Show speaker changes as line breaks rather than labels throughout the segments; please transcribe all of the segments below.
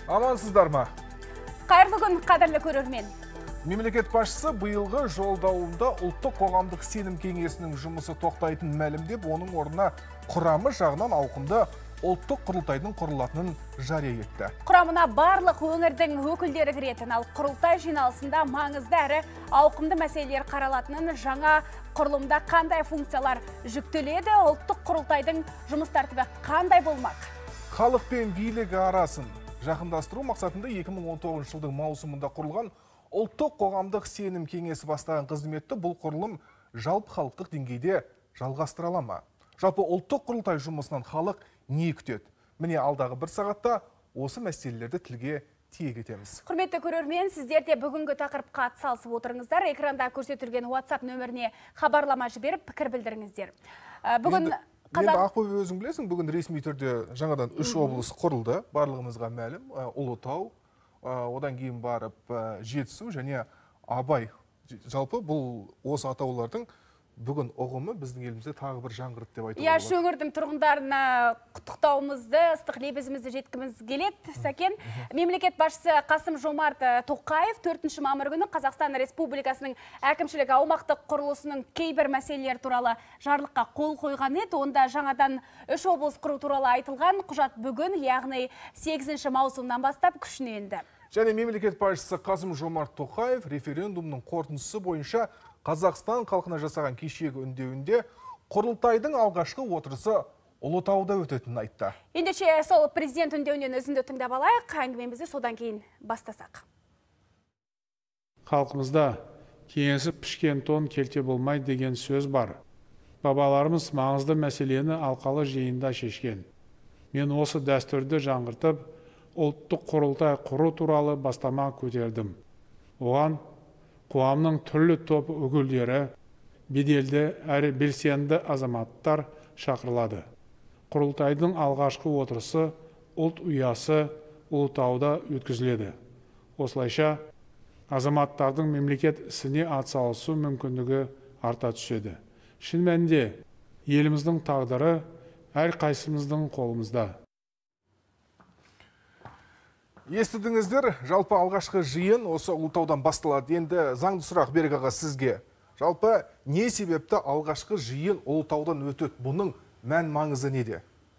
Амансыздар ма?
Қайырлы күн, қадірлі көрермен.
Мемлекет басшысы биылғы жолдауында ұлттық қоғамдық сенім кеңесінің жұмысы тоқтайтын мәлімдеп, оның орнына құрамы жағынан ауқымды ұлттық құрылтайдың құрылатынын жария етті.
Құрамына барлық өңірдің өкілдері кіретін, ал құрылтай жиналысында маңызды әрі ауқымды мәселелер қаралатынын, жаңа құрылымда қандай функциялар жүктеледі, ұлттық құрылтайдың жұмыс тәртібі қандай болмақ?
Халық пен билік арасын жақындастыру мақсатында 2019 жылдың маусымында құрылған ұлттық қоғамдық сенім кеңесі бастаған қызметті бұл құрылым жалпы халықтық деңгейде жалғастыра ма? Жалпы ұлттық құрылтай жұмысынан халық не күтеді? Міне алдағы бір сағатта осы мәселелерді тілге тиек етеміз.
Құрметті көрермен, сіздер де бүгінгі тақырыпқа атсалысып отырыңыздар. Экранда көрсетілген WhatsApp нөміріне хабарлама жіберіп, пікір білдіріңіздер. Бүгін
Енді Ақбөбе өзің білесің, бүгін ресми түрде жаңадан 3 облыс құрылды, барлығымызға мәлім. Ұлытау, одан кейін барып Жетісу және Абай. Жалпы бұл осы атаулардың бүгін ұғымы біздің елімізде тағы бір жаңғырды деп айтуға болады.
Өңірдің тұрғындарына құттықтауымызды, ыстық лебізімізді жеткіміз келеді. Сәкен, мемлекет басшысы Қасым-Жомарт Тоқаев 4 мамыр күні Қазақстан Республикасының әкімшілік аумақтық құрылысының кейбір мәселелер туралы жарлыққа қол қойған еді. Онда жаңадан 3 облыс құру туралы айтылған құжат бүгін, яғни 8 маусымнан бастап күшіне енді.
Және мемлекет басшысы Қасым-Жомарт Тоқаев референдумның қорытындысы бойынша Қазақстан халқына жасаған кешегі үндеуінде құрылтайдың алғашқы отырысы Ұлытауда өтетінін айтты.
Ендеше сол президент үндеуінен өзінді тыңдап алайық, әңгімемізді содан кейін бастасақ.
Халқымызда кеңесіп пішкен тон келте болмай деген сөз бар. Бабаларымыз маңызды мәселені алқалы жиында шешкен. Мен осы дәстүрді жаңғыртып, ұлттық құрылтай құру туралы бастама көтердім. Оған қоғамның түрлі топ өкілдері, беделді әрі белсенді азаматтар шақырылады. Құрылтайдың алғашқы отырысы ұлт ұясы Ұлытауда өткізіледі. Осылайша азаматтардың мемлекет ісіне атсалысу мүмкіндігі арта түседі. Шын мәнінде еліміздің тағдыры әрқайсымыздың қолымызда.
Естідіңіздер, жалпы алғашқы жиын осы Ұлытаудан басталады. Енді заңды сұрақ Берік аға сізге. Жалпы не себепті алғашқы жиын Ұлытаудан өтеді? Бұның мән маңызы неде?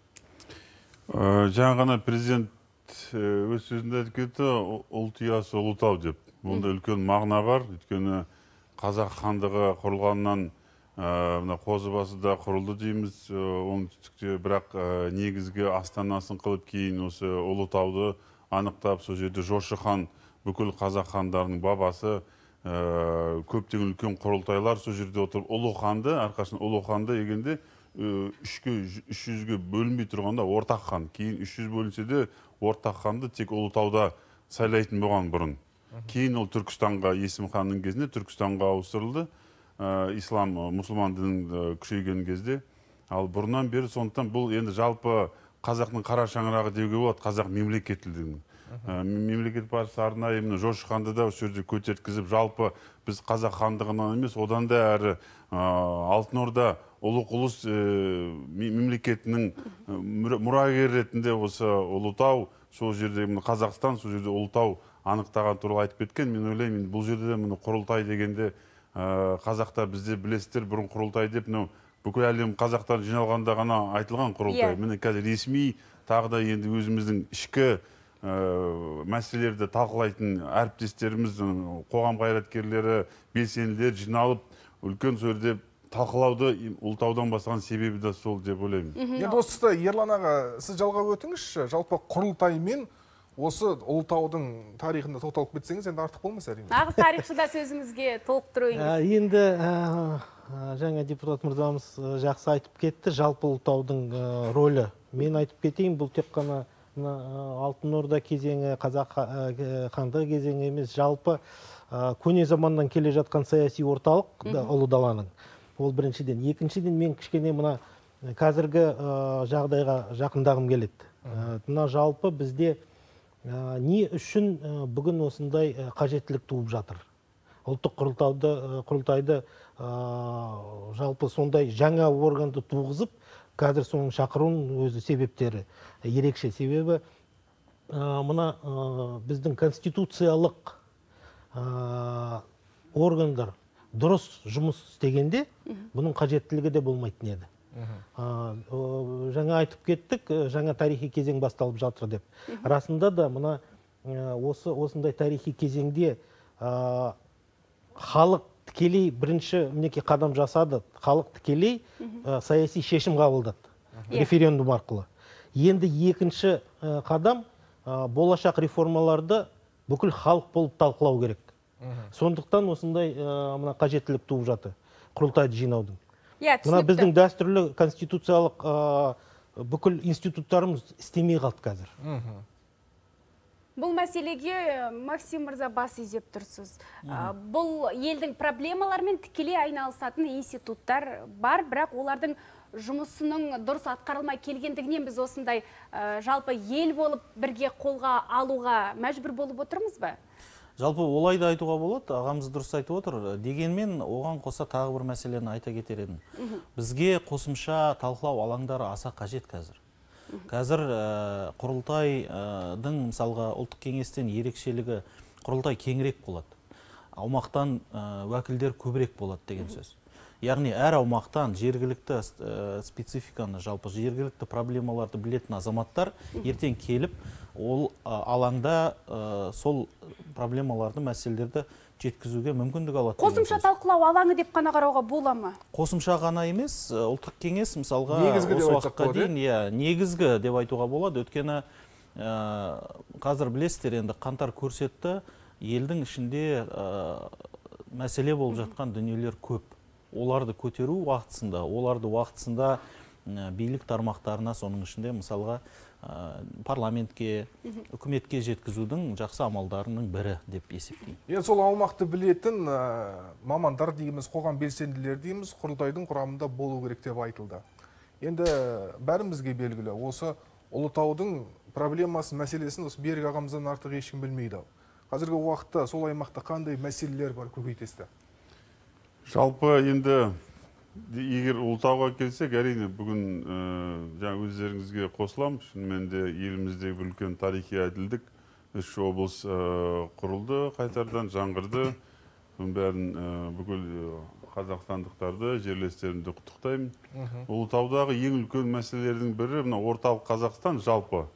Жаңа ғана президент өз сөзінде айтып кетті, ұлт ұясы Ұлытау деп. Бұнда үлкен мағына бар. Өйткені қазақ хандығы құрылғаннан Қозыбасыда құрылды дейміз, оңтүстікте, бірақ негізгі астанасын қылып кейін осы Ұлытауды анықтап, сол жерде Жошы хан, бүкіл қазақ хандарының бабасы, көптеген үлкен құрылтайлар сол жерде отырып, ұлы ханды, арқасында ұлы ханды егенде 300-ге бөлінбей тұрғанда ортақ хан. Кейін 300 бөлінсе де ортақ ханды тек Ұлытауда сайлайтын болған бұрын. Кейін ол Түркістанға, Есім ханның кезінде Түркістанға ауыстырылды. Ислам, мұсылман дінінің күшейген кезде. Ал бұрыннан бері сондықтан бұл енді жалпы қазақтың қара шаңырағы деуге болады, қазақ мемлекеттілігінің. Мемлекет басшысы арнайы Жошы ханды да осы жерде көтерткізіп, жалпы біз қазақ хандығынан емес, одан да әрі Алтын Орда ұлық ұлыс мемлекетінің мұрагері ретінде осы Ұлытау, сол жерде Қазақстан, сол жерде Ұлытау анықтаған туралы айтып кеткен. Мен ойлаймын, бұл жерде құрылтай дегенде қазақта бізде білесіздер, бұрын құрылтай деп, бүкіл әлем қазақтар жиналғанда ғана айтылған құрылтай. Міне қазір ресми тағы да енді өзіміздің ішкі мәселелерді талқылайтын әріптестеріміз, қоғам қайраткерлері, белсенділер жиналып, үлкен сөзде талқылауды Ұлытаудан бастаған себебі де сол деп ойлаймын.
Енді осы Ерлан аға, сіз жалға өтіңізші, жалпы құрылтаймен осы Ұлытаудың тарихында тоқталып кетсеңіз, енді артық болмас әрине.
Нағыз тарихшыда сөзіңізге толықтыруыңыз.
Енді жаңа депутат мырзамыз жақсы айтып кетті, жалпы Ұлытаудың рөлі. Мен айтып кетейін, бұл тек қана Алтын Орда кезеңі, қазақ хандығы кезеңі емес, жалпы көне заманнан келе жатқан саяси орталық ұлы даланың. Ол біріншіден. Екіншіден, мен кішкене мына қазіргі жағдайға жақындағым келеді. Мына жалпы бізде не үшін бүгін осындай қажеттілік туып жатыр? Ұлттық құрылтайды жалпы сондай жаңа органды туғызып, қазір соның шақыруын өзі себептері ерекше. Себебі мына біздің конституциялық органдар дұрыс жұмыс істегенде бұның қажеттілігі де болмайтын еді. Жаңа айтып кеттік, жаңа тарихи кезең басталып жатыр деп. Расында да мына осындай тарихи кезеңде халық тікелей бірінші мінеки қадам жасады. Халық тікелей саяси шешім қабылдады референдум арқылы. Енді екінші қадам болашақ реформаларды бүкіл халық болып талқылау керек. Сондықтан осындай мына қажеттілік туып жатыр құрылтайды жинаудың. Мына біздің дәстүрлі конституциялық бүкіл институттарымыз істемей қалды қазір.
Бұл мәселеге Максим мырза бас изеп тұрсыз. Бұл елдің проблемаларымен тікелей айналысатын институттар бар, бірақ олардың жұмысының дұрыс атқарылмай келгендігінен біз осындай жалпы ел болып бірге қолға алуға мәжбүр болып отырмыз ба?
Жалпы олай да айтуға болады, ағамыз дұрыс айтып отыр. Дегенмен оған қоса тағы бір мәселені айта кетер едім. Бізге қосымша талқылау алаңдары аса қажет қазір. Қазір құрылтайдың мысалға ұлттық кеңестен ерекшелігі құрылтай кеңірек болады. Аумақтан уәкілдер көбірек болады деген сөз. Яғни әр аумақтан жергілікті спецификаны, жалпы жергілікті проблемаларды білетін азаматтар ертең келіп, ол алаңда сол проблемаларды, мәселелерді жеткізуге мүмкіндік алады.
Қосымша талқылау алаңы деп қана қарауға бола ма?
Қосымша ғана емес, ұлттық кеңес мысалға
осы
уақытқа дейін негізгі деп айтуға болады. Өткені қазір білесіздер, енді қаңтар көрсетті, елдің ішінде мәселе болып жатқан дүниелер көп. Оларды көтеру уақытысында, оларды уақытысында билік тармақтарына, соның ішінде мысалға парламентке, үкіметке жеткізудің жақсы амалдарының бірі деп есептеймін.
Енді сол аумақты білетін мамандар дейміз, қоғам белсенділері дейміз, құрылтайдың құрамында болу керек деп айтылды. Енді бәрімізге белгілі, осы Ұлытаудың проблемасы, мәселесін осы Берік ағамыздан артық ешкім білмейді. Қазіргі уақытта сол аймақта қандай мәселелер бар, көбейтесті?
Жалпы енді егер Ұлытауға келсек, әрине бүгін жаңа өздеріңізге қосылам. Шынымен де еліміздегі бір үлкен тарихи әділдік, 3 облыс құрылды, қайтардан жаңғырды. Соның бәрін бүкіл қазақстандықтарды, жерлестерімді құттықтаймын. Ұлытаудағы ең үлкен мәселелердің бірі мына орталық Қазақстан жалпы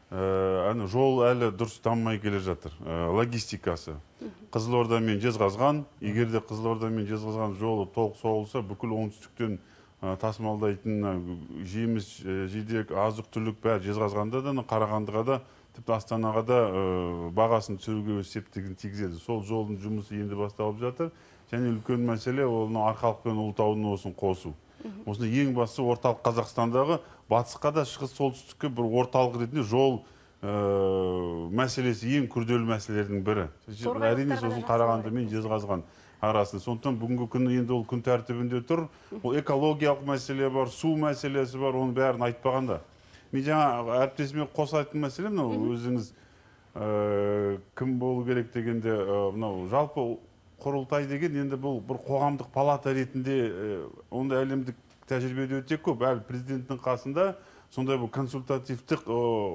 жол әлі дұрыс дамымай келе жатыр. Логистикасы. Қызылорда мен Жезқазған, егер де Қызылорда мен Жезқазған жолы толық соғылса, бүкіл оңтүстіктен тасымалдайтын жеміс, жидек, азық-түлік бәрі Жезқазғанда да, Қарағандыға да, тіпті Астанаға да бағасын түсіруге септігін тигізеді. Сол жолдың жұмысы енді басталып жатыр. Және үлкен мәселе ол Арқалық пен Ұлытаудың осын қосу. Осында ең бастысы орталық Қазақстандағы батысқа да шығыс солтүстікке бір орталық ретінде жол мәселесі ең күрделі мәселелердің бірі. Әрине сосын Қарағанды мен Жезқазған арасында. Сондықтан бүгінгі күні енді ол күн тәртібінде тұр. Ол экологиялық мәселе бар, су мәселесі бар, оның бәрін айтпағанда. Мен жаңа әріптесіме қоса айтқан мәселе, өзіңіз кім болу керек дегенде, жалпы құрылтай деген енді бұл бір қоғамдық палата ретінде, онда әлемдік тәжірибеде өте көп. Әлі президенттің қасында сондай бұл консультативтік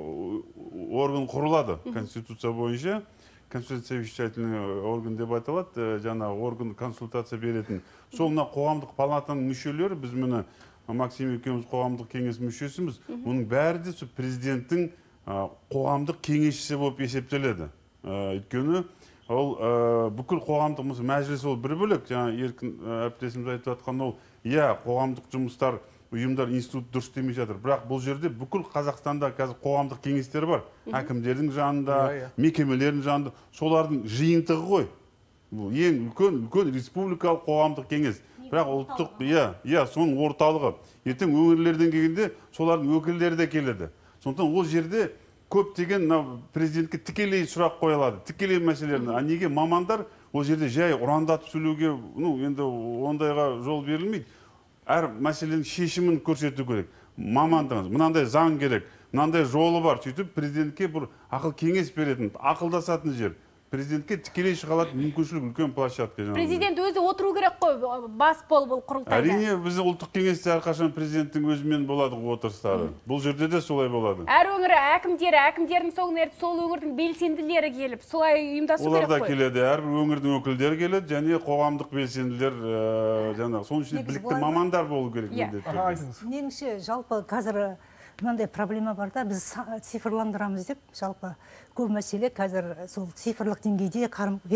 орган құрылады конституция бойынша. Консультативный орган деп айтылады, жаңа орган консультация беретін. Сол қоғамдық палатаның мүшелері, біз мені Максим екеуміз қоғамдық кеңес мүшесіміз, оның бәрі де президенттің қоғамдық кеңесшісі болып есептеледі. Өйткені ол бүкіл қоғамдық мәжіліс ол бір бөлек, жаңа еркін әріптесіміз айтып жатқан ол, қоғамдық жұмыстар, ұйымдар, институт дұрыс істемей жатыр. Бірақ бұл жерде бүкіл Қазақстанда қазір қоғамдық кеңестер бар. Әкімдердің жанында, мекемелердің жанында, солардың жиынтығы ғой. Бұл ең үлкен республикалық қоғамдық кеңес. Бірақ ұлттық, соның орталығы. Ертең өңірлерден келгенде солардың өкілдері де келеді. Сондықтан ол жерде көптеген президентке тікелей сұрақ қойылады, тікелей мәселелерін. Неге мамандар ол жерде жай ұрандатып сөйлеуге, енді ондайға жол берілмейді. Әр мәселенің шешімін көрсету керек. Мамандығыз, мынандай заң керек, мынандай жолы бар. Сөйтіп президентке бір ақыл кеңес беретін, ақылдасатын жер. президентке тікелей шыға алатын мүмкіншілік үлкен площадка.
Президент өзі отыру керек қой, бас болып бұл құрылтайда.
Әрине, біз ұлттық кеңесте әрқашан президенттің өзімен болады отырыстары. Бұл жерде де солай болады.
Әр өңір әкімдердің соңын ертіп, сол өңірдің белсенділері келіп, солай ұйымдасу керек қой.
Олар да келеді, әрбір өңірдің өкілдері келеді, және қоғамдық белсенділер, соның ішінде білікті мамандар болу керек.
Меніңше, жалпы қазір мынандай проблема бар да, біз цифрландырамыз деп, жалпы көп мәселе қазір сол цифрлық деңгейде,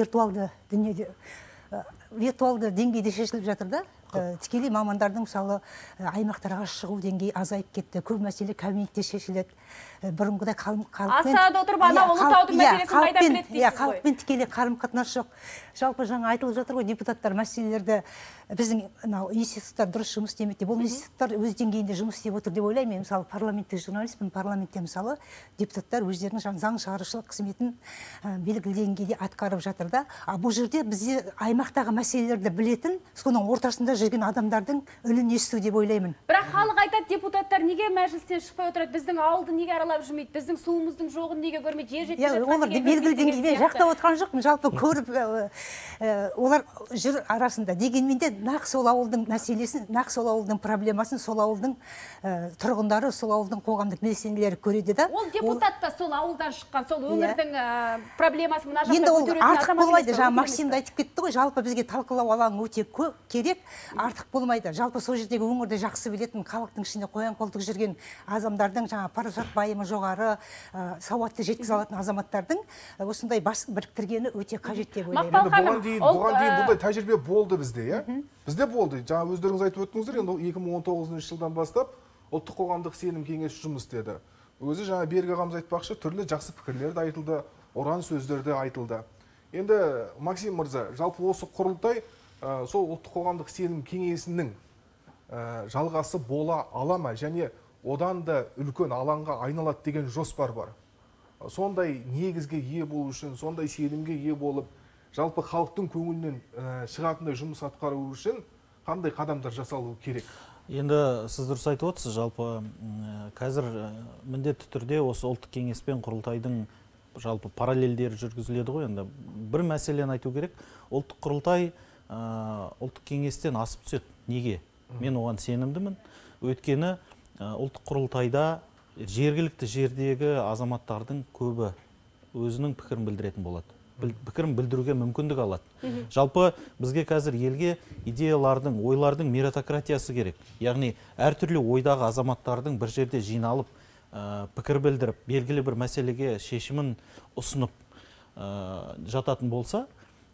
виртуалды деңгейде шешіліп жатыр да. Тікелей мамандардың мысалы аймақтарға шығу деңгейі азайып кетті. Көп мәселе кабинетте шешіледі. Бұрынғыдай
Астанада отырып ана Ұлытаудың мәселесін қайда біледі дейсіз ғой.
Халықпен тікелей қарым-қатынас жоқ. Жалпы жаңа айтылып жатыр ғой, депутаттар мәселелерді біздің институттар дұрыс жұмыс істемейді. Бұл институттар өз деңгейінде жұмыс істеп отыр деп ойлаймын. Мысалы парламенттік журналистпін, парламентте мысалы депутаттар өздерінің заң шығарушылық қызметін белгілі деңгейде атқарып жатыр да. Бұл жерде бізде аймақтағы мәселелерді білетін, соның ортасында жүрген адамдардың үнін есту деп ойлаймын.
Бірақ халық айтады, депутаттар неге мәжілістен шықпай отырады, біздің ауылды неге аралап жүрмейді, біздің суымыздың жоғын неге көрмейді, жер жетпей жатқан
олар белгілі деңгейде жақтап отырған жоқпын, жалпы көріп олар жүр арасында. Дегенмен де нақ сол ауылдың мәселесін, нақ сол ауылдың проблемасын, сол ауылдың тұрғындары, сол ауылдың қоғамдық белсенділері көреді да.
Ол депутат та сол ауылдан шыққан, сол өңірдің проблемасы мына жақта
енді ол артық болмайды. Жаңа Максим да айтып кетті ғой, жалпы бізге талқылау алаңы өте керек, артық болмайды. Жалпы сол жердегі өңірді жақсы білетін, халықтың ішінде қоян-қолтық жүрген адамдардың, жаңа парасат пайымы жоғары, сауатты жеткізе алатын азаматтардың осындай бас біріктіргені өте қажет деп ойлаймын.
Бұған дейін бұндай тәжірибе болды бізде, иә? Бізде болды. Жаңа өздеріңіз айтып өттіңіздер, енді 2019 жылдан бастап ұлттық қоғамдық сенім кеңесі жұмыс істеді. Өзі жаңа Берік ағамыз айтпақшы, түрлі жақсы пікірлер де айтылды, ұран сөздер де айтылды. Енді Максим мырза, жалпы осы құрылтай сол ұлттық қоғамдық сенім кеңесінің жалғасы бола ала ма, және одан да үлкен алаңға айналады деген жоспар бар. Сондай негізге ие болу үшін, сондай сенімге ие болып, жалпы халықтың көңілінен шығатындай жұмыс атқару үшін қандай қадамдар жасалу керек?
Енді сіз дұрыс айтып отырсыз, жалпы қазір міндетті түрде осы ұлттық кеңес пен құрылтайдың жалпы параллельдері жүргізіледі ғой. Енді бір мәселені айту керек. Ұлттық құрылтай ұлттық кеңестен асып түседі. Неге? Мен оған сенімдімін. Өйткені ұлттық құрылтайда жергілікті жердегі азаматтардың көбі өзінің пікірін білдіретін болады. Пікірін білдіруге мүмкіндік алады. Жалпы бізге қазір елге идеялардың, ойлардың меритократиясы керек. Яғни әртүрлі ойдағы азаматтардың бір жерде жиналып, пікір білдіріп, белгілі бір мәселеге шешімін ұсынып жататын болса,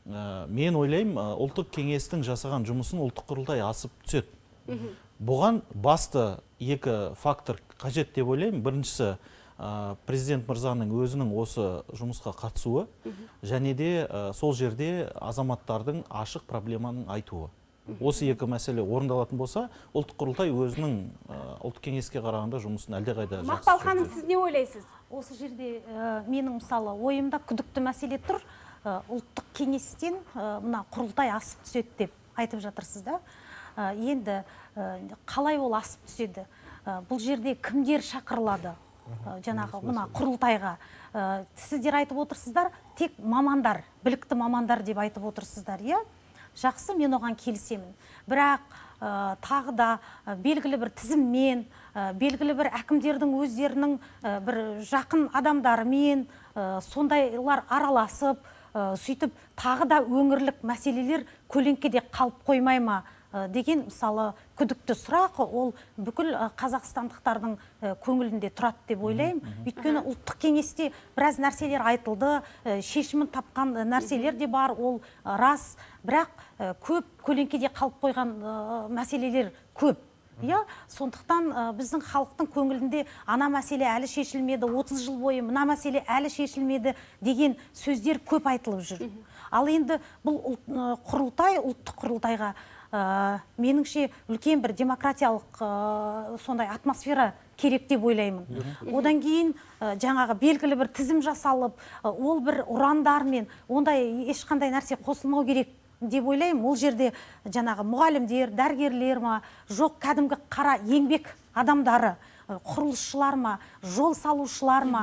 мен ойлаймын, ұлттық кеңестің жасаған жұмысын ұлттық құрылтай асып түседі. Бұған басты екі фактор қажет деп ойлаймын. Біріншісі, президент мырзаның өзінің осы жұмысқа қатысуы, және де сол жерде азаматтардың ашық проблеманың айтуы. Осы екі мәселе орындалатын болса, ұлттық құрылтай өзінің ұлттық кеңеске қарағанда жұмысын әлдеқайда жақсы.
Мақпал ханым, сіз не ойлайсыз?
Осы жерде менің мысалы ойымда күдікті мәселе тұр. Ұлттық кеңестен мына құрылтай асып түседі деп айтып жатырсыз да. Енді қалай ол асып түседі? Бұл жерде кімдер шақырылады? Жаңағы мына құрылтайға. Сіздер айтып отырсыздар, тек мамандар, білікті мамандар деп айтып отырсыздар, иә? Жақсы, мен оған келісемін. Бірақ тағы да белгілі бір тізіммен, белгілі бір әкімдердің өздерінің бір жақын адамдарымен сондайлар араласып, сөйтіп тағы да өңірлік мәселелер көлеңкеде қалып қоймай ма деген мысалы күдікті сұрақ, ол бүкіл қазақстандықтардың көңілінде тұрады деп ойлаймын. Өйткені ұлттық кеңесте біраз нәрселер айтылды, шешімін тапқан нәрселер де бар, ол рас, бірақ көп көлеңкеде қалып қойған мәселелер көп. Сондықтан біздің халықтың көңілінде ана мәселе әлі шешілмеді, 30 жыл бойы мына мәселе әлі шешілмеді деген сөздер көп айтылып жүр. Ал енді бұл құрылтай, ұлттық құрылтайға меніңше үлкен бір демократиялық сондай атмосфера керек деп ойлаймын. Одан кейін жаңағы белгілі бір тізім жасалып, ол бір ұрандармен ондай ешқандай нәрсе қосылмау керек деп ойлаймын. Ол жерде жаңағы мұғалімдер, дәрігерлер ма, жоқ кәдімгі қара еңбек адамдары, құрылысшылар ма, жол салушылар ма,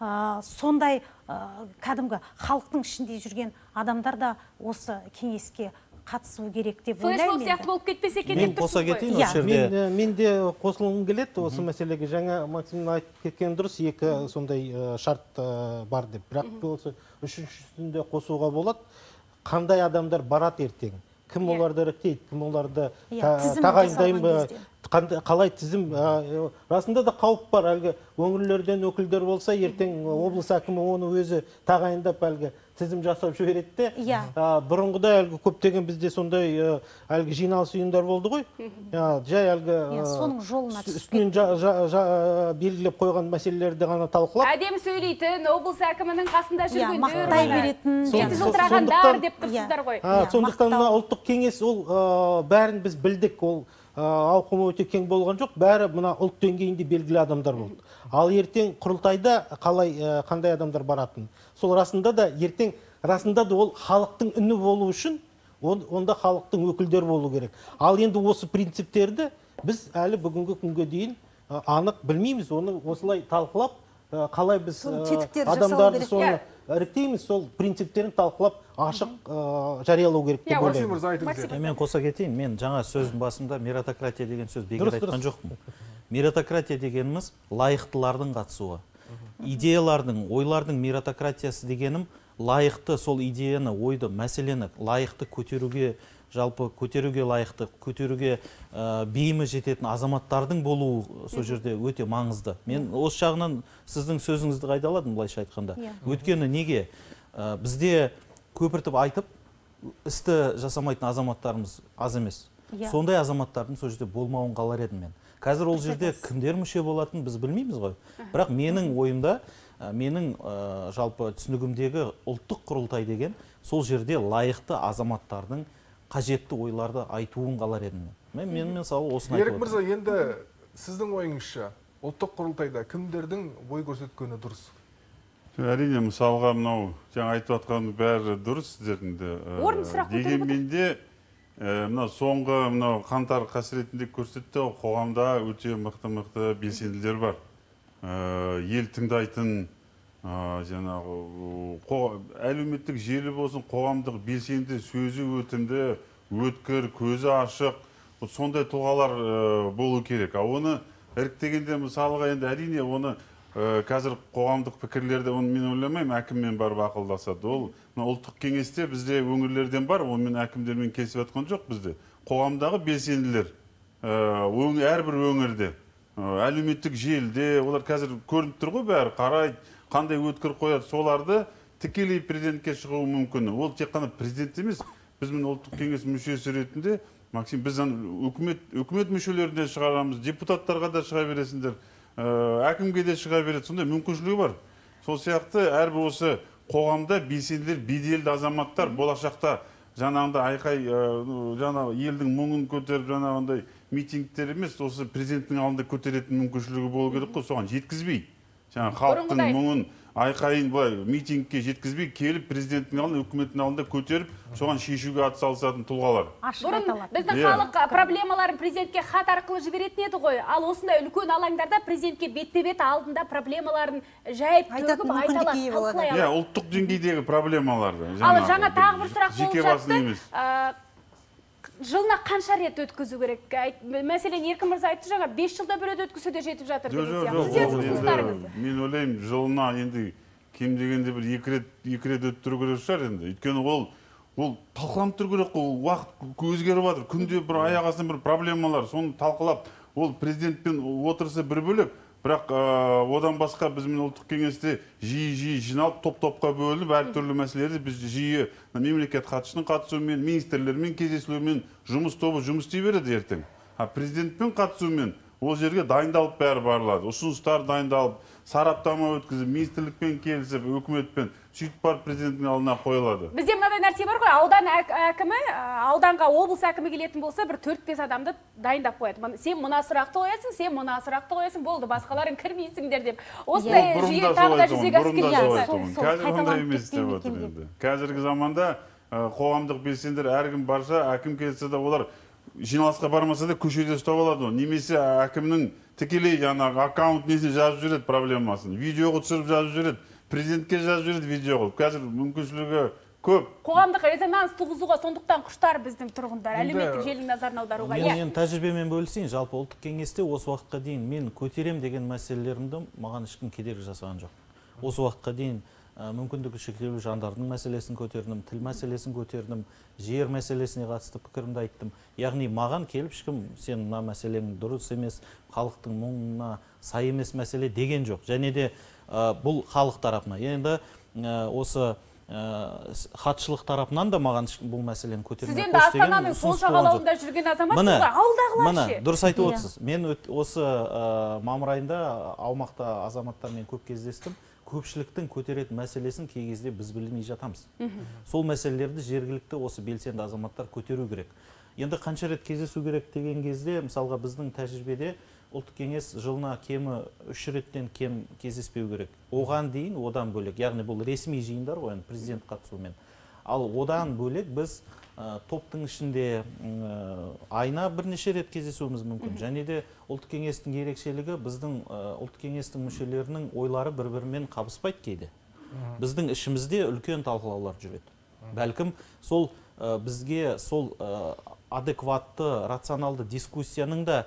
сондай кәдімгі халықтың ішінде жүрген адамдар да осы кеңеске қатысу керек деп ойлаймын.
Флешмоб сияқты болып кетпесе екен деп
қоса
тұрсыз
кетейін
ғой.
осы жерде.
Мен де қосылғым келеді осы мәселеге. Жаңа Максим айтып кеткен дұрыс, екі сондай шарт бар деп. Бірақ осы үшіншісінде қосуға болады. Қандай адамдар барады ертең? Кім оларды іріктейді, кім оларды тағайындаймын, қалай тізім. Расында да қауіп бар, әлгі өңірлерден өкілдер болса, ертең облыс әкімі оны өзі тағайындап әлгі тізім жасап жібереді де. Бұрынғыда әлгі көптеген бізде сондай әлгі жиналыс ұйымдар болды ғой. Жай әлгі үстінен белгілеп қойған мәселелерді ғана талқылап.
Әдемі сөйлейтін, облыс әкімінің қасында жүргендер,
мақтай беретін,
жеті жылтырағандар деп тұрсыздар ғой.
Сондықтан ұлттық кеңес ол бәрін біз білдік, ол ауқымы өте кең болған жоқ, бәрі мына ұлт деңгейінде белгілі адамдар болды. Ал ертең құрылтайда қандай адамдар баратын. Сол расында да ертең расында да ол халықтың үні болу үшін онда халықтың өкілдері болу керек. Ал енді осы принциптерді біз әлі бүгінгі күнге дейін анық білмейміз. Оны осылай талқылап, қалай біз адамдарды соны іріктейміз, сол принциптерін талқылап ашық жариялау керек деп ойлаймын.
Мен қоса кетейін, мен жаңа сөздің басында меритократия деген сөз бекер айтқан жоқпын. Меритократия дегеніміз лайықтылардың қатысуы. Идеялардың, ойлардың меритократиясы дегенім лайықты сол идеяны, ойды, мәселені лайықты көтеруге, жалпы көтеруге лайықты, көтеруге бейімі жететін азаматтардың болуы сол жерде өте маңызды. Мен осы жағынан сіздің сөзіңізді қайдаладым былайша айтқанда. Өйткені неге? Бізде көпіртіп айтып, істі жасамайтын азаматтарымыз аз емес. Сондай азаматтардың сол жерде болмауын қалар едім мен. Қазір ол жерде кімдер мүше болатын біз білмейміз ғой. Бірақ менің ойымда, менің жалпы түсінігімдегі ұлттық құрылтай деген сол жерде лайықты азаматтардың қажетті ойларды айтуын қалар едім. Мен мысалы осыны айтып
отырмын. Ерік мырза, енді сіздің ойыңызша ұлттық құрылтайда кімдердің бой көрсеткені дұрыс?
Әрине, мысалға мынау жаңа айтып жатқан бәрі дұрыс сіздердің де.
Орын сұрақ көтеріп отыр.
Дегенмен мына соңғы мынау қаңтар қасіретінде көрсетті, қоғамда өте мықты белсенділер бар. Ел тыңдайтын, жаңағы әлеуметтік желі болсын, қоғамдық белсенді, сөзі өтімді, өткір, көзі ашық, сондай тұлғалар болу керек. Оны іріктегенде мысалға енді әрине оны қазір қоғамдық пікірлерді мен ойламаймын, әкіммен барып ақылдасады. Ол ұлттық кеңесте бізде өңірлерден бар, онымен әкімдермен келісіп жатқан жоқ бізде. Қоғамдағы белсенділер әрбір өңірде, әлеуметтік желіде, олар қазір көрініп тұр ғой бәрі, қарайды, қандай өткір қояды, соларды тікелей президентке шығуы мүмкін. Ол тек қана президент емес, біз ұлттық кеңес мүшесі ретінде, Максим, біз үкімет мүшелеріне шығарамыз, депутаттарға да шыға бересіңдер, әкімге де шыға береді, сондай мүмкіншілігі бар. Сол сияқты әрбір осы қоғамда белсенділер, беделді азаматтар болашақта жаңағында айқай, жаңағы елдің мұңын көтеріп, жаңағындай митингтер емес, осы президенттің алдында көтеретін мүмкіншілігі болу керек қой, соған жеткізбей. Жаңа халықтың мұңын айқайын былай митингке жеткізбей келіп президенттің алдында, үкіметтің алдында көтеріп, соған шешуге атсалысатын тұлғалар.
Бұрын біздің халық проблемаларын президентке хат арқылы жіберетін еді ғой. Ал осындай үлкен алаңдарда президентке бетпе-бет алдында проблемаларын жайып төгіп айта алады.
Ұлттық деңгейдегі проблемаларды.
Ал жаңа тағы бір сұрақ болып жатты. Жылына қанша рет өткізу керек? Мәселен, Еркін мырза айтты жаңа 5 жылда бір рет өткізсе де жетіп жатыр деген сияқты.
Мен ойлаймын, жылына енді кем дегенде бір 2 рет өттіру керек шығар енді. Өйткені ол талқыланып тұру керек қой, уақыт өзгеріп жатыр. Күнде бір аяқ астынан бір проблемалар, соны талқылап, ол президентпен отырысы бір бөлек. Бірақ одан басқа біз ұлттық кеңесте жиі жиналып, топ-топқа бөлініп, әртүрлі мәселелерді біз жиі мемлекет хатшысының қатысуымен, министрлермен кездесулермен жұмыс тобы жұмыс істей береді ертең. Президентпен қатысуымен ол жерге дайындалып бәрі барылады. Ұсыныстар дайындалып, сараптама өткізіп, министрлікпен келісіп, өкіметпен сөйтіп барып президенттің алдына қойылады.
Бізде мынадай нәрсе бар ғой, аудан әкімі, ауданға облыс әкімі келетін болса, бір 4-5 адамды дайындап қояды. Сен мына сұрақты қоясың, сен мына сұрақты қоясың, болды, басқаларын кірмейсіңдер деп. Осындай жүйе тағы да жүзеге асып
Қазір ондай емес деп отыр енді. Қазіргі заманда қоғамдық белсенділер әркім барса, әкім келсе де олар жиналысқа бармаса да көшеде ұстап алады ғой. Немесе әкімнің тікелей жаңағы аккаунт несіне жазып жүреді проблемасын, видеоға түсіріп жазып жүреді, президентке жазып жүреді видео қылып. Қазір мүмкіншілігі көп.
Қоғамдық резонанс туғызуға сондықтан құштар біздің тұрғындар, әлеуметтік желінің назарын аударуға.
Мен тәжірибемен бөлісейін. Жалпы ұлттық кеңесте осы уақытқа дейін мен көтерем деген мәселелерімді маған ешкім кедергі жасаған жоқ. Осы уақытқа дейін мүмкіндігі шектеулі жандардың мәселесін көтердім, тіл мәселесін көтердім, жер мәселесіне қатысты пікірімді айттым. Яғни маған келіп ешкім сен мына мәселең дұрыс емес, халықтың мұңына сай емес мәселе деген жоқ. Және де бұл халық тарапына. Енді осы хатшылық тарапынан да маған бұл мәселені көтермей
сіз енді Астананың сол жағалауында жүрген азаматсыз ғой, ауылдағылар ше?
Дұрыс айтып отырсыз. Мен осы мамыр айында аумақта азаматтармен көп кездестім. Көпшіліктің көтеретін мәселесін кей кезде біз білмей жатамыз. Сол мәселелерді жергілікті осы белсенді азаматтар көтеру керек. Енді қанша рет кездесу керек деген кезде, мысалға біздің тәжірибеде ұлттық кеңес жылына кемі 3 реттен кем кездеспеу керек. Оған дейін одан бөлек, яғни бұл ресми жиындар ғой, президент қатысуымен. Ал одан бөлек біз топтың ішінде айына бірнеше рет кездесуіміз мүмкін. Және де ұлттық кеңестің ерекшелігі біздің ұлттық кеңестің мүшелерінің ойлары бір-бірімен қабыспайды кейде. Біздің ішімізде үлкен талқылаулар жүреді. Бәлкім сол бізге сол адекватты, рационалды дискуссияның да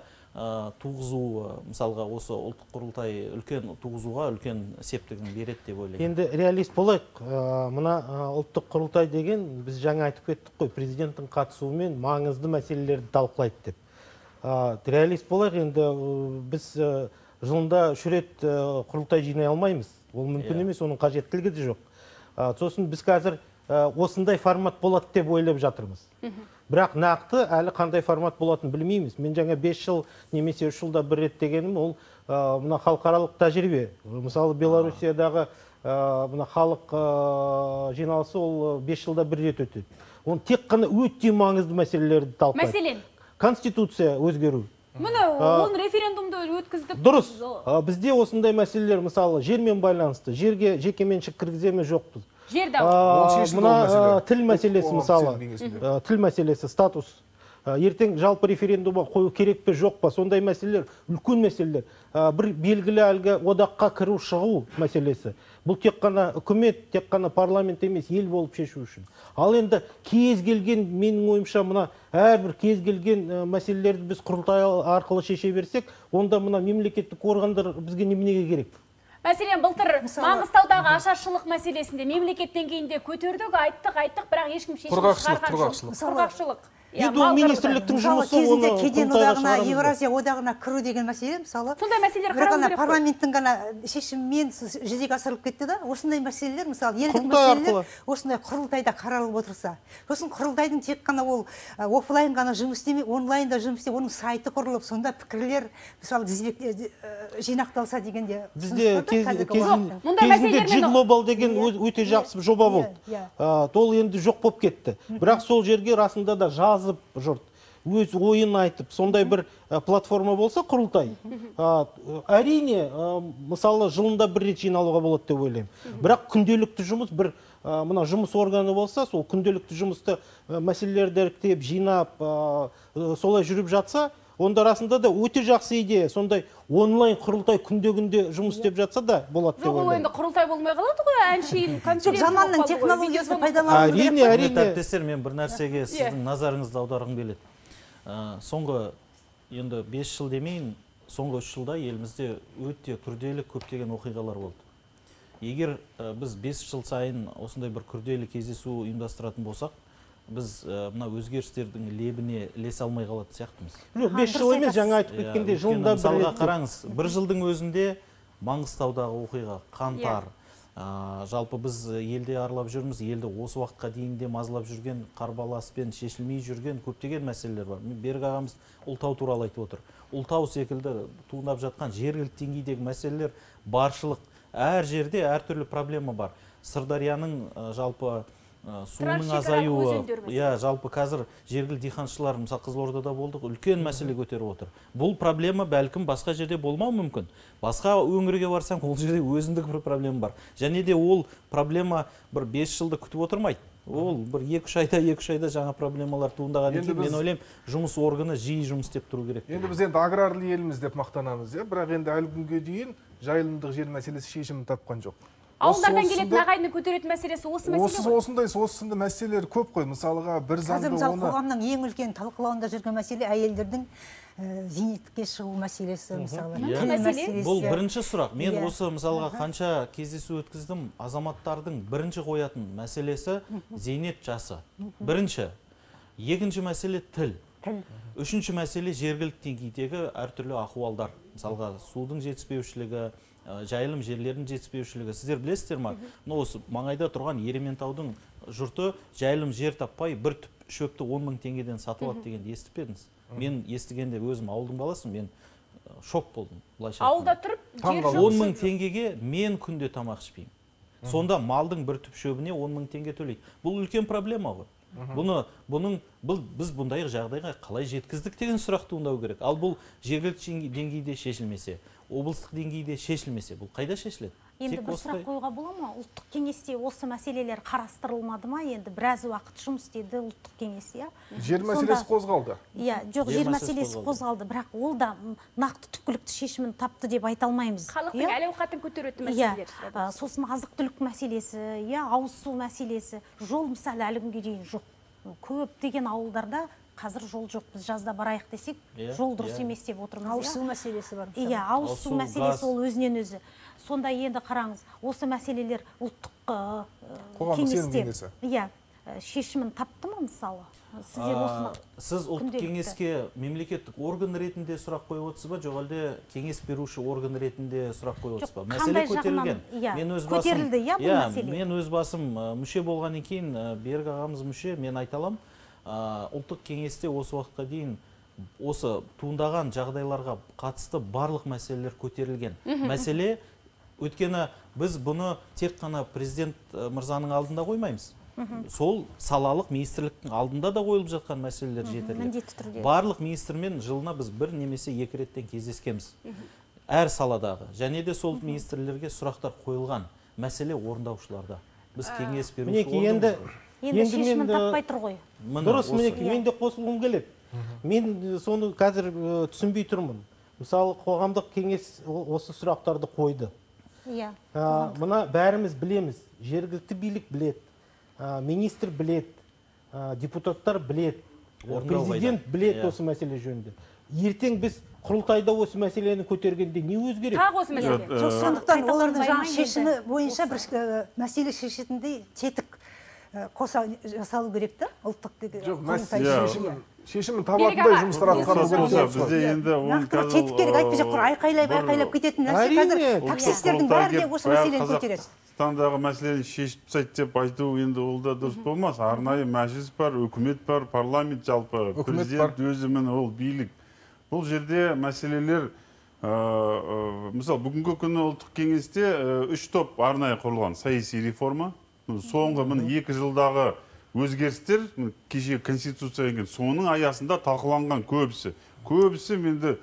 туғызу, мысалға осы ұлттық құрылтай үлкен туғызуға үлкен септігін береді деп ойлаймын.
Енді реалист болайық. Мына ұлттық құрылтай деген біз жаңа айтып кеттік қой, президенттің қатысуымен маңызды мәселелерді талқылайды деп. Реалист болайық, енді біз жылында 3 рет құрылтай жинай алмаймыз. Ол мүмкін емес, оның қажеттілігі де жоқ. Сосын біз қазір осындай формат болады деп ойлап жатырмыз. Бірақ нақты әлі қандай формат болатын білмейміз. Мен жаңа 5 жыл немесе 3 жылда бір рет дегенім, ол мына халықаралық тәжірибе. Мысалы Белоруссиядағы мына халық жиналысы ол 5 жылда бір рет өтеді. Оны тек қана өте маңызды мәселелерді талқылайды.
Мәселен?
Конституция өзгеру.
Мұны оны референдумды өткіздік.
Дұрыс. Бізде осындай мәселелер, мысалы жермен байланысты, жерге жекеменшік кіргіземе жоқпыз. Мына тіл мәселесі, мысалы, тіл мәселесі, статус. Ертең жалпы референдумға қою керек пе жоқ па, сондай мәселелер, үлкен мәселелер. Бір белгілі әлгі одаққа кіру шығу мәселесі. Бұл тек қана үкімет, тек қана парламент емес, ел болып шешу үшін. Ал енді кез келген, менің ойымша, мына әрбір кез келген мәселелерді біз құрылтай арқылы шеше берсек, онда мына мемлекеттік органдар бізге неменеге керек?
Мәселен, былтыр Маңғыстаудағы ашаршылық мәселесінде мемлекет деңгейінде көтердік, айттық, бірақ ешкім шешім шығарған жоқ. Құрғақшылық.
Енді ол министрліктің жұмысы, оны
кеден одағына, Евразия одағына кіру деген мәселе, мысалы,
сондай мәселелер қарау керек.
Парламенттің ғана шешімімен жүзеге асырылып кетті да, осындай мәселелер, мысалы, елдік мәселелер осындай құрылтайда қаралып отырса. Сосын құрылтайдың тек қана ол офлайн ғана жұмыс істемей, онлайнда жұмыс істеп, оның сайты құрылып, сонда пікірлер, мысалы, жинақталса дегенде.
Бізде кезінде G-Global деген өте жақсы жоба болды. Ол енді жоқ болып кетті. Бірақ сол жерге расында да жазып жұрт, өз ойын айтып, сондай бір платформа болса құрылтай. Әрине, мысалы, жылында бір рет жиналуға болады деп ойлаймын. Бірақ күнделікті жұмыс, бір мына жұмыс органы болса, сол күнделікті жұмысты мәселелерді іріктеп, жинап, солай жүріп жатса, онда расында да өте жақсы идея. Сондай онлайн құрылтай күнде жұмыс істеп жатса да болады деп ойлаймын.
Жоқ, енді құрылтай болмай қалады ғой, әншейін конференция.
Заманның технологиясын пайдалану керек.
Әрине.
Әріптестер, мен бір нәрсеге сіздің назарыңызды аударғым келеді. Соңғы енді 5 жыл демейін, соңғы 3 жылда елімізде өте күрделі көптеген оқиғалар болды. Егер біз 5 жыл сайын осындай бір күрделі кездесу ұйымдастыратын болсақ, біз мына өзгерістердің лебіне ілесе алмай қалады сияқтымыз.
Жоқ, 5 жыл емес, жаңа айтып кеткенде жылында бір
мысалға қараңыз, бір жылдың өзінде Маңғыстаудағы оқиға, қаңтар, жалпы біз елде аралап жүрміз, елді осы уақытқа дейінде мазалап жүрген, қарбаласпен шешілмей жүрген көптеген мәселелер бар. Берік ағамыз Ұлытау туралы айтып отыр. Ұлытау секілді туындап жатқан жергілікті деңгейдегі мәселелер баршылық. Әр жерде әртүрлі проблема бар. Сырдарияның жалпы суының азаюы, жалпы қазір жергілікті диқаншылар, мысалы Қызылордада болдық, үлкен мәселе көтеріп отыр. Бұл проблема бәлкім басқа жерде болмау мүмкін. Басқа өңірге барсаң, ол жерде өзіндік бір проблема бар. Және де ол проблема бір 5 жылды күтіп отырмайды. Ол бір 2-3 айда жаңа проблемалар туындаған екен. Мен ойлаймын, жұмыс органы жиі жұмыс істеп тұру керек.
Енді біз енді аграрлы елміз деп мақтанамыз, бірақ енді әлі күнге дейін жайылымдық жер мәселесі шешімін тапқан жоқ.
Ауылдардан келетін ағайынды көтеретін мәселесі осы мәселе ғой.
Осындай сынды мәселелер көп қой. Мысалға бір заңды оны...
Қазір қоғамның ең үлкен талқылауында жүрген мәселе әйелдердің зейнетке шығу мәселесі, мысалы.
Бұл бірінші сұрақ. Мен осы мысалға қанша кездесу өткіздім, азаматтардың бірінші қоятын мәселесі зейнет жасы. Бірінші. Екінші мәселе тіл. Үшінші мәселе жергілікті деңгейдегі әртүрлі ахуалдар. Мысалға судың жетіспеушілігі, жайылым жерлерінің жетіспеушілігі. Сіздер білесіздер ма? Осы маңайда тұрған Ерейментаудың жұрты жайылым жер таппай бір түп шөпті 10 мың теңгеден сатып алады дегенді естіп едіңіз? Мен естігенде өзім ауылдың баласын, мен шок болдым.
Ауылда тұрып, жер жоқ.
10 мың теңгеге мен күнде тамақ ішпеймін. Сонда малдың бір түп шөбіне 10 мың теңге төлейді. Бұл үлкен проблема ғой. Біз бұндай жағдайға қалай жеткіздік деген сұрақ туындау керек. Ал бұл жергілікті деңгейде шешілмесе, облыстық деңгейде шешілмесе, бұл қайда шешіледі?
Енді бір сұрақ қоюға бола ма? Ұлттық кеңесте осы мәселелер қарастырылмады ма? Енді біраз уақыт жұмыс істеді ұлттық кеңес, иә?
Жер мәселесі қозғалды.
Иә, жоқ, жер мәселесі қозғалды, бірақ ол да нақты түпкілікті шешімін тапты деп айта алмаймыз.
Халықтың әл-ауқатын көтеретін мәселелер.
Сосын азық-түлік мәселесі, ауыз су мәселесі, жол мысалы әлі күнге дейін жоқ. Көптеген ауылдарда қазір жол жоқ. Біз жазда барайық десек, жол дұрыс емес деп отырмыз.
Ауыз су мәселесі бар.
Иә, ауыз су мәселесі ол өзінен өзі. Сонда енді қараңыз, осы мәселелер ұлттық кеңесте шешімін тапты ма мысалы?
Сіз ұлттық кеңеске мемлекеттік орган ретінде сұрақ қойып отырсыз ба, жоқ әлде кеңес беруші орган ретінде сұрақ қойып отырсыз ба? Мәселе көтерілген.
Көтерілді, иә, бұл мәселе.
Мен өз басым мүше болғаннан кейін, Берік ағамыз мүше, мен айталам, ұлттық кеңесте осы уақытқа дейін осы туындаған жағдайларға қатысты барлық мәселелер көтерілген. Мәселе, өйткені біз бұны тек қана президент мырзаның алдында қоймаймыз. Сол салалық министрліктің алдында да қойылып жатқан мәселелер жетерлік. Барлық министрмен жылына біз бір немесе 2 реттен кездескеміз. Әр саладағы. Және де сол министрлерге сұрақтар қойылған. Мәселе орындаушыларда. Біз кеңес беруші органымыз.
Енді шешімін таппай тұр ғой.
Дұрыс, мен де қосылғым келеді. Мен соны қазір түсінбей тұрмын. Мысалы, қоғамдық кеңес осы сұрақтарды қойды. Мұна бәріміз білеміз. Жергілікті билік білет, министр білет, депутаттар білет, президент білет осы мәселе жөнінде. Ертең біз құрылтайда осы мәселені көтергенде не өзгереді?
Тағы осы мәселе.
Сондықтан олардың жаңа шешімі бойынша бір мәселе шешетіндей тетік қоса жасалу керек та, ұлттық
шешімін табатындай жұмыстар атқарылу керек.
Бізде енді
нақты тетік керек, айтпай құр айқайлап кететін нәрсе. Қазір таксистердің бәрі де осы мәселені көтереді.
Қазақстандағы мәселені шешіп тастайды деп айту енді ол да дұрыс болмас. Арнайы мәжіліс бар, үкімет бар, парламент жалпы, президент өзі міне ол билік. Бұл жерде мәселелер, мысалы бүгінгі күні ұлттық кеңесте 3 топ арнайы құрылған. Саяси реформа, соңғы 2 жылдағы өзгерістер, кеше конституция енген, соның аясында талқыланған көбісі. Көбісі менде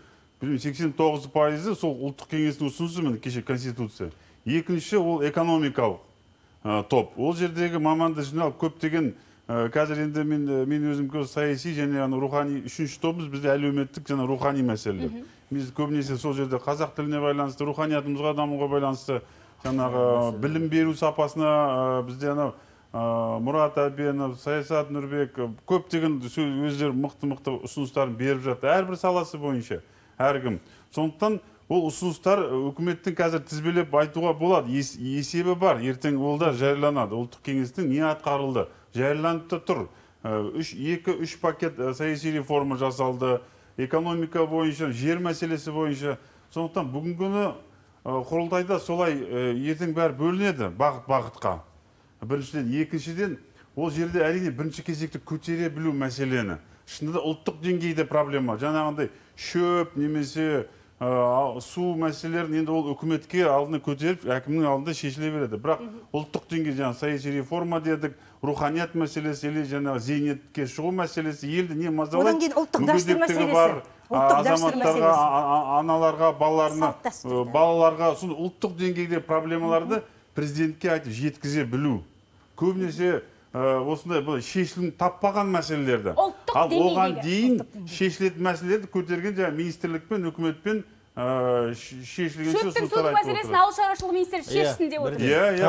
89% сол ұлттық кеңестің ұсынысы мен кеше конституция. Екінші ол экономикалық топ. Ол жердегі маманды жиналып көптеген қазір енді мен өзім саяси және рухани үшінші тобымыз бізде әлеуметтік және рухани мәселелер. Біз көбінесе сол жерде қазақ тіліне байланысты, руханиятымызға дамуға байланысты, жаңағы білім беру сапасына бізде Мұрат Әбенов, Саясат Нұрбек көптеген өздері мықты ұсыныстарын беріп жатты. Әрбір саласы бойынша, әркім. Сондықтан ол ұсыныстар үкіметтің қазір тізбелеп айтуға болады. Есебі бар, ертең ол да жарияланады. Ұлттық кеңестің не атқарылды? Жарияланып тұр. 2-3 пакет саяси реформа жасалды. Экономика бойынша, жер мәселесі бойынша. Сондықтан бүгінгі күні құрылтайда солай ертең бәрі бөлінеді бағытқа. Біріншіден, екіншіден, ол жерде әрине бірінші кезекті көтере білу мәселені. Шынында ұлттық деңгейде проблема. Жаңағындай шөп немесе су мәселелерін енді ол үкіметке алдына көтеріп, әкімнің алдында шешіле береді. Бірақ ұлттық деңгей, жаңағы саяси реформа дедік, руханият мәселесі, жаңағы зейнетке шығу мәселесі, елді не мазалайды?
Одан кейін ұлттық дәстүр мәселесі.
Азаматтарға, аналарға, балаларға, ұлттық деңгейде проблемаларды президентке айтып жеткізе білу. Көбінесе осындай бұл шешілім таппаған мәселелерді.
Ұлттық
Ал оған
деңгейдегі.
дейін шешілетін мәселелерді көтерген жаңа министрлікпен, үкіметпен шешілген сөз
шөптің суды мәселесін ауыл шаруашылығы министрлігі шешсін деп отыр.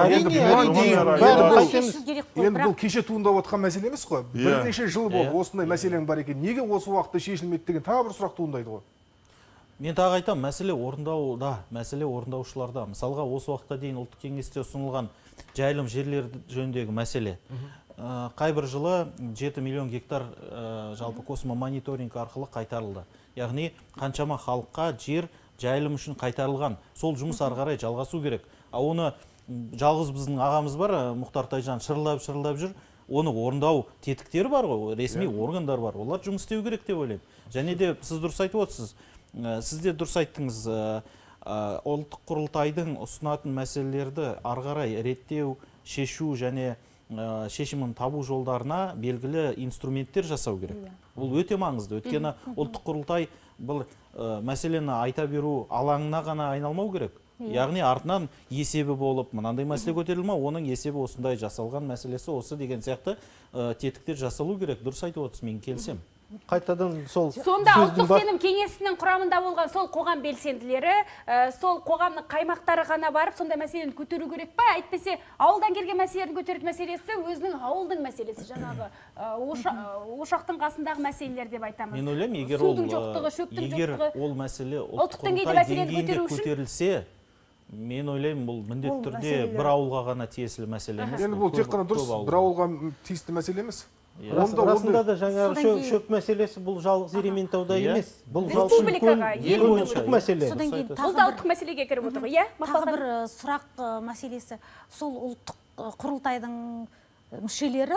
Енді бұл кеше туындап отқан мәселе емес қой. Бірнеше жыл болды осындай мәселенің бар екен. Неге осы уақытта шешілмеді деген тағы бір сұрақ туындайды ғой.
Мен тағы айтам, мәселе орындауда, мәселе орындаушыларда. Мысалға, осы уақытқа дейін ұлттық кеңесте ұсынылған жайылым жерлер жөніндегі мәселе. Қайбір жылы 7 миллион гектар жалпы космомониторинг арқылы қайтарылды. Яғни, қаншама халыққа жер жайылым үшін қайтарылған. Сол жұмыс ары қарай жалғасу керек. Оны жалғыз біздің ағамыз бар, Мұхтар Тайжан шырылдап жүр. Оны орындау тетіктері бар ғой, ресми органдар бар. Олар жұмыс істеу керек деп ойлаймын. Және де сіз дұрыс айтып отырсыз. Сіз де дұрыс айттыңыз, ұлттық құрылтайдың ұсынатын мәселелерді ары қарай реттеу, шешу және шешімін табу жолдарына белгілі инструменттер жасау керек. Бұл өте маңызды. Өйткені ұлттық құрылтай бұл мәселені айта беру алаңына ғана айналмау керек. Яғни артынан есебі болып, мынандай мәселе көтерілмей, оның есебі осындай жасалған мәселесі осы деген сияқты тетіктер жасалу керек. Дұрыс айтып отырсыз, мен келсем.
Қайтадан сол
сонда ұлттық сенім кеңесінің құрамында болған сол қоғам белсенділері, сол қоғамның қаймақтары ғана барып, сондай мәселені көтеру керек па? Әйтпесе, ауылдан келген мәселелерді көтеру мәселесі өзінің ауылдың мәселесі, жаңағы ошақтың қасындағы мәселелер деп айтамыз.
Мен ойлаймын, егер ол мәселе ұлттық құрылтай деңгейінде көтерілсе, мен ойлаймын, бұл міндетті түрде бір ауылға ғана тиесілі мәселе емес.
Енді бұл тек қана дұрыс, бір ауылға тиісті мәселе емес.
Расында да жаңағы шөп мәселесі бұл жалғыз Ерейментауда емес. Бұл
республикаға,
ел бойынша мәселе.
Бұл да ұлттық мәселеге кіріп отыр.
Тағы бір сұрақ мәселесі, сол ұлттық құрылтайдың мүшелері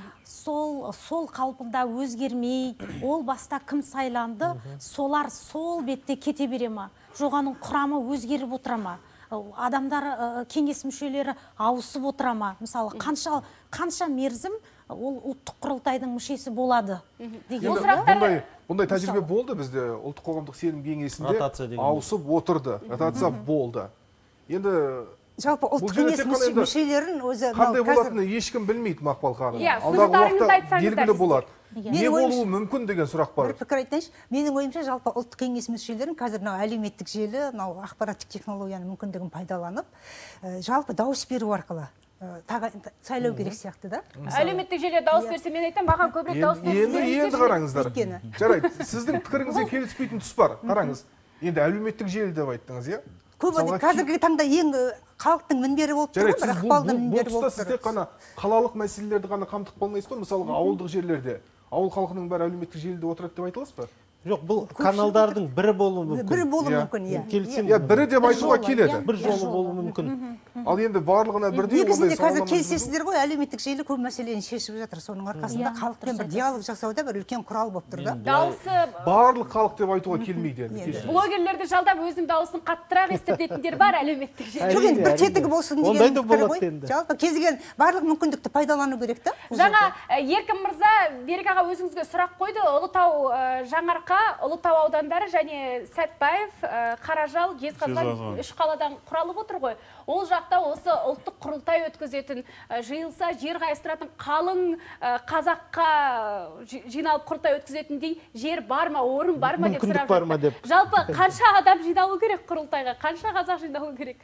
сол қалпында өзгермей, ол баста кім сайланды, солар сол бетте кете бере ма? Жоғаның құрамы өзгеріп отыра ма? Адамдар, кеңес мүшелері ауысып отыра ма? Мысалы, қанша мерзім ол ұлттық құрылтайдың мүшесі болады деген.
Бұндай тәжірибе болды бізде, ұлттық қоғамдық сенім кеңесінде ауысып отырды, ротация болды. Енді
жалпы ұлттық кеңес мүшелерін өзі
қандай болатыны ешкім білмейді, Мақпал ханым.
Алдағы уақытта
белгілі болады. Не болуы мүмкін деген сұрақ бар.
Бір пікір айтайыншы. Менің ойымша жалпы ұлттық кеңес мүшелерін қазір әлеуметтік желі, ақпараттық технологияның мүмкіндігін пайдаланып, жалпы дауыс беру арқылы сайлау керек сияқты да.
Әлеуметтік желі дауыс берсе, мен айтам, маған көбірек дауыс берсе.
Енді қараңыздар. Жарайды, сіздің пікіріңізге келіспейтін тұс бар. Қараңыз. Енді әлеуметтік желі деп айттыңыз, иә?
Көбі қазіргі таңда ең халықтың мінбері болып тұр, бір ықпалды мінбері болып тұр.
Бұл тұста сіз тек қана қалалық мәселелерді ғана қамтып болмайсыз ба? Мысалға, ауылдық жерлерде, ауыл халқының бәрі әлеуметтік желіде отырады деп айтыласыз ба?
Жоқ, бұл каналдардың бірі болуы мүмкін.
Бірі болуы мүмкін,
иә. Бірі деп айтуға келеді.
Бір жолы болуы мүмкін.
Ал енді барлығына бірдей
негізінде қазір келісесіздер ғой, әлеуметтік желі көп мәселені шешіп жатыр. Соның арқасында халықпен бір диалог жасауда бір үлкен құрал болып тұр да.
Дауысы
барлық халық деп айтуға келмейді енді.
Блогерлерді жалдап өзінің дауысын қаттырақ естіртетіндер бар әлеуметтік желі.
Жоқ, енді бір тетігі болсын деген пікір ғой. Жалпы кез келген барлық мүмкіндікті пайдалану керек та.
Жаңа Еркін мырза, Берік аға өзіңізге сұрақ қойды. Ұлытау, Жаңарқа, Ұлытау аудандары және Сәтбаев, Қаражал, Жезқазған 3 қаладан құралып отыр ғой. Ол жақта осы ұлттық құрылтай өткізетін, жиылса жер қайыстыратын қалың қазаққа жиналып құрылтай өткізетіндей жер бар ма, орын бар ма деп сұрап жатыр. Жалпы қанша адам жиналу керек құрылтайға, қанша қазақ жиналу керек?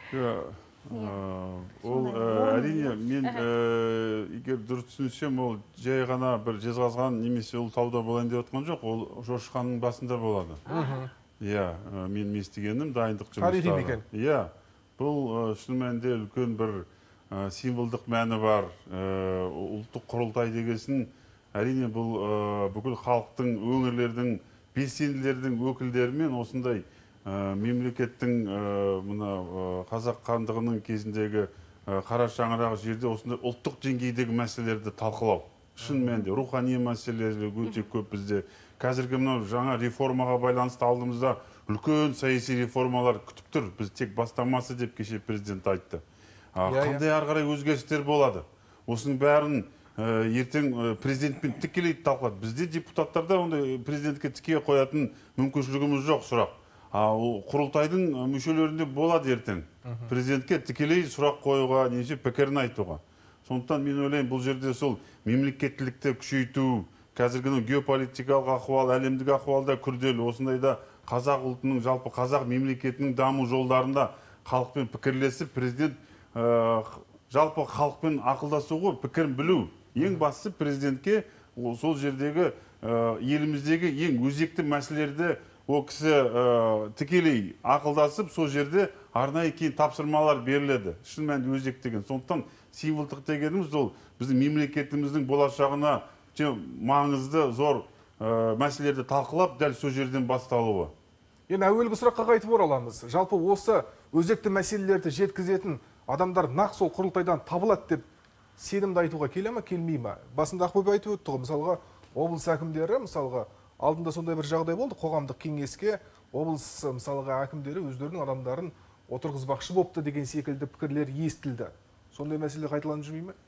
Ол әрине, мен егер дұрыс түсінсем, ол жай ғана бір Жезқазған немесе Ұлытауда болайын деп отқан жоқ, ол Жошыққанның басында болады. Иә, мен естігенім дайындық жұмыстары. Иә, бұл шын мәнінде үлкен бір символдық мәні бар. Ұлттық құрылтай дегесін, әрине бұл бүкіл халықтың, өңірлердің, белсенділердің өкілдерімен осындай мемлекеттің мына қазақ хандығының кезіндегі қара шаңырағы жерде осындай ұлттық деңгейдегі мәселелерді талқылау. Шын мәнінде рухани мәселелер өте көп бізде. Қазіргі мынау жаңа реформаға байланысты алдымызда үлкен саяси реформалар күтіп тұр. Біз тек бастамасы деп кеше президент айтты. Қандай ары қарай өзгерістер болады? Осының бәрін ертең президентпен тікелей талқылады. Бізде депутаттарда ондай президентке тіке қоятын мүмкіншілігіміз жоқ сұрақ. Құрылтайдың мүшелерінде болады ертең. Президентке тікелей сұрақ қоюға, немесе пікірін айтуға. Сондықтан мен ойлаймын, бұл жерде сол мемлекеттілікті күшейту, қазіргінің геополитикалық ахуал, әлемдік ахуалда күрделі, осындайда қазақ ұлтының, жалпы қазақ мемлекетінің даму жолдарында халықпен пікірлесіп, президент жалпы халықпен ақылдасуға, пікірін білу. Ең бастысы президентке сол жердегі еліміздегі ең өзекті мәселелерді ол кісі тікелей ақылдасып, сол жерде арнайы кейін тапсырмалар беріледі. Шын мәнінде өзекті деген. Сондықтан символдық дегеніміз ол біздің мемлекетіміздің болашағына маңызды зор мәселелерді талқылап, дәл сол жерден басталуы.
Енді әуелгі сұраққа қайтып ораламыз. Жалпы осы өзекті мәселелерді жеткізетін адамдар нақ сол құрылтайдан табылады деп сенімді айтуға келе ме, келмей ме? Басында Ақбөбе айтып өтті ғой, мысалға облыс әкімдері, мысалға алдында сондай бір жағдай болды, қоғамдық кеңеске облыс мысалға әкімдері өздерінің адамдарын отырғызбақшы болыпты деген секілді пікірлер естілді. Сондай мәселе қайталанып жүрмей ме?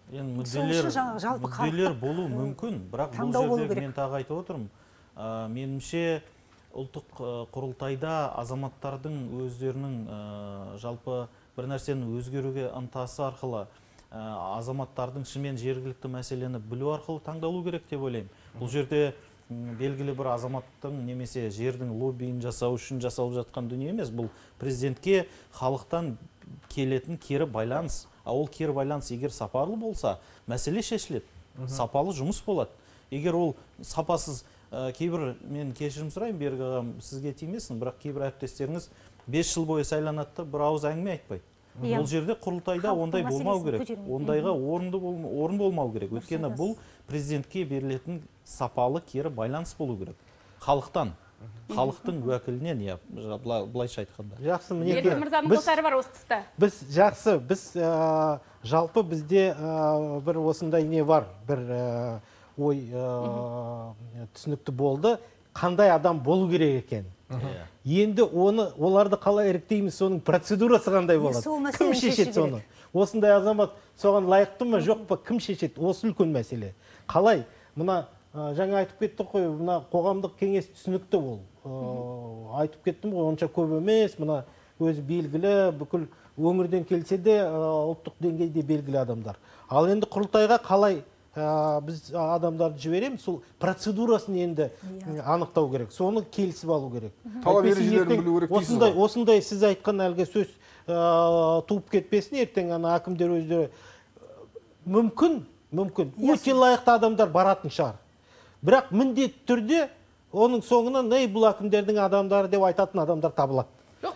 Мүдделер болу мүмкін, бірақ бұл жерде мен тағы айтып отырмын. Меніңше ұлттық құрылтайда азаматтардың өздерінің жалпы бір нәрсені өзгеруге ынтасы арқылы, азаматтардың шынымен жергілікті мәселені білу арқылы таңдалу керек деп ойлаймын. Бұл жерде белгілі бір азаматтың немесе жердің лоббиін жасау үшін жасалып жатқан дүние емес. Бұл президентке халықтан келетін кері байланыс. Ол кері байланыс егер сапалы болса, мәселе шешіледі. Сапалы жұмыс болады. Егер ол сапасыз, кейбір, мен кешірім сұрайын, Берік ағам, сізге тимесін, бірақ кейбір әріптестеріңіз 5 жыл бойы сайланады, бір ауыз әңгіме айтпайды. Бұл жерде құрылтайда ондай болмау керек. Ондайға орын болмау керек. Өйткені бұл президентке берілетін сапалы кері байланыс болу керек. Халықтан, халықтың уәкілінен, былайша айтқанда.
Жақсы,
Берік мырзаның қосары бар осы тұста.
Біз жалпы бізде бір осындай не бар, бір ой түсінікті болды, қандай адам болу керек екен. Енді оларды қалай іріктейміз, соның процедурасы қандай болады? Кім шешеді соны? Осындай азамат соған лайықты ма, жоқ па, кім шешеді? Осы үлкен мәселе. Қалай? Мына жаңа айтып кеттік қой, мына қоғамдық кеңес түсінікті ол. Айтып кеттім ғой, онша көп емес, мына өзі белгілі, бүкіл өңірден келсе де ұлттық деңгейде белгілі адамдар. Ал енді құрылтайға қалай біз адамдарды жібереміз, сол процедурасын енді анықтау керек. Соны келісіп алу керек.
Талап ережелерін білу керек дейсіз ғой.
Осындай сіз айтқан әлгі сөз туып кетпесін, ертең әкімдер өздері мүмкін, өте лайықты адамдар баратын шығар. Бірақ міндетті түрде оның соңынан бұл әкімдердің адамдары деп айтатын адамдар табылады.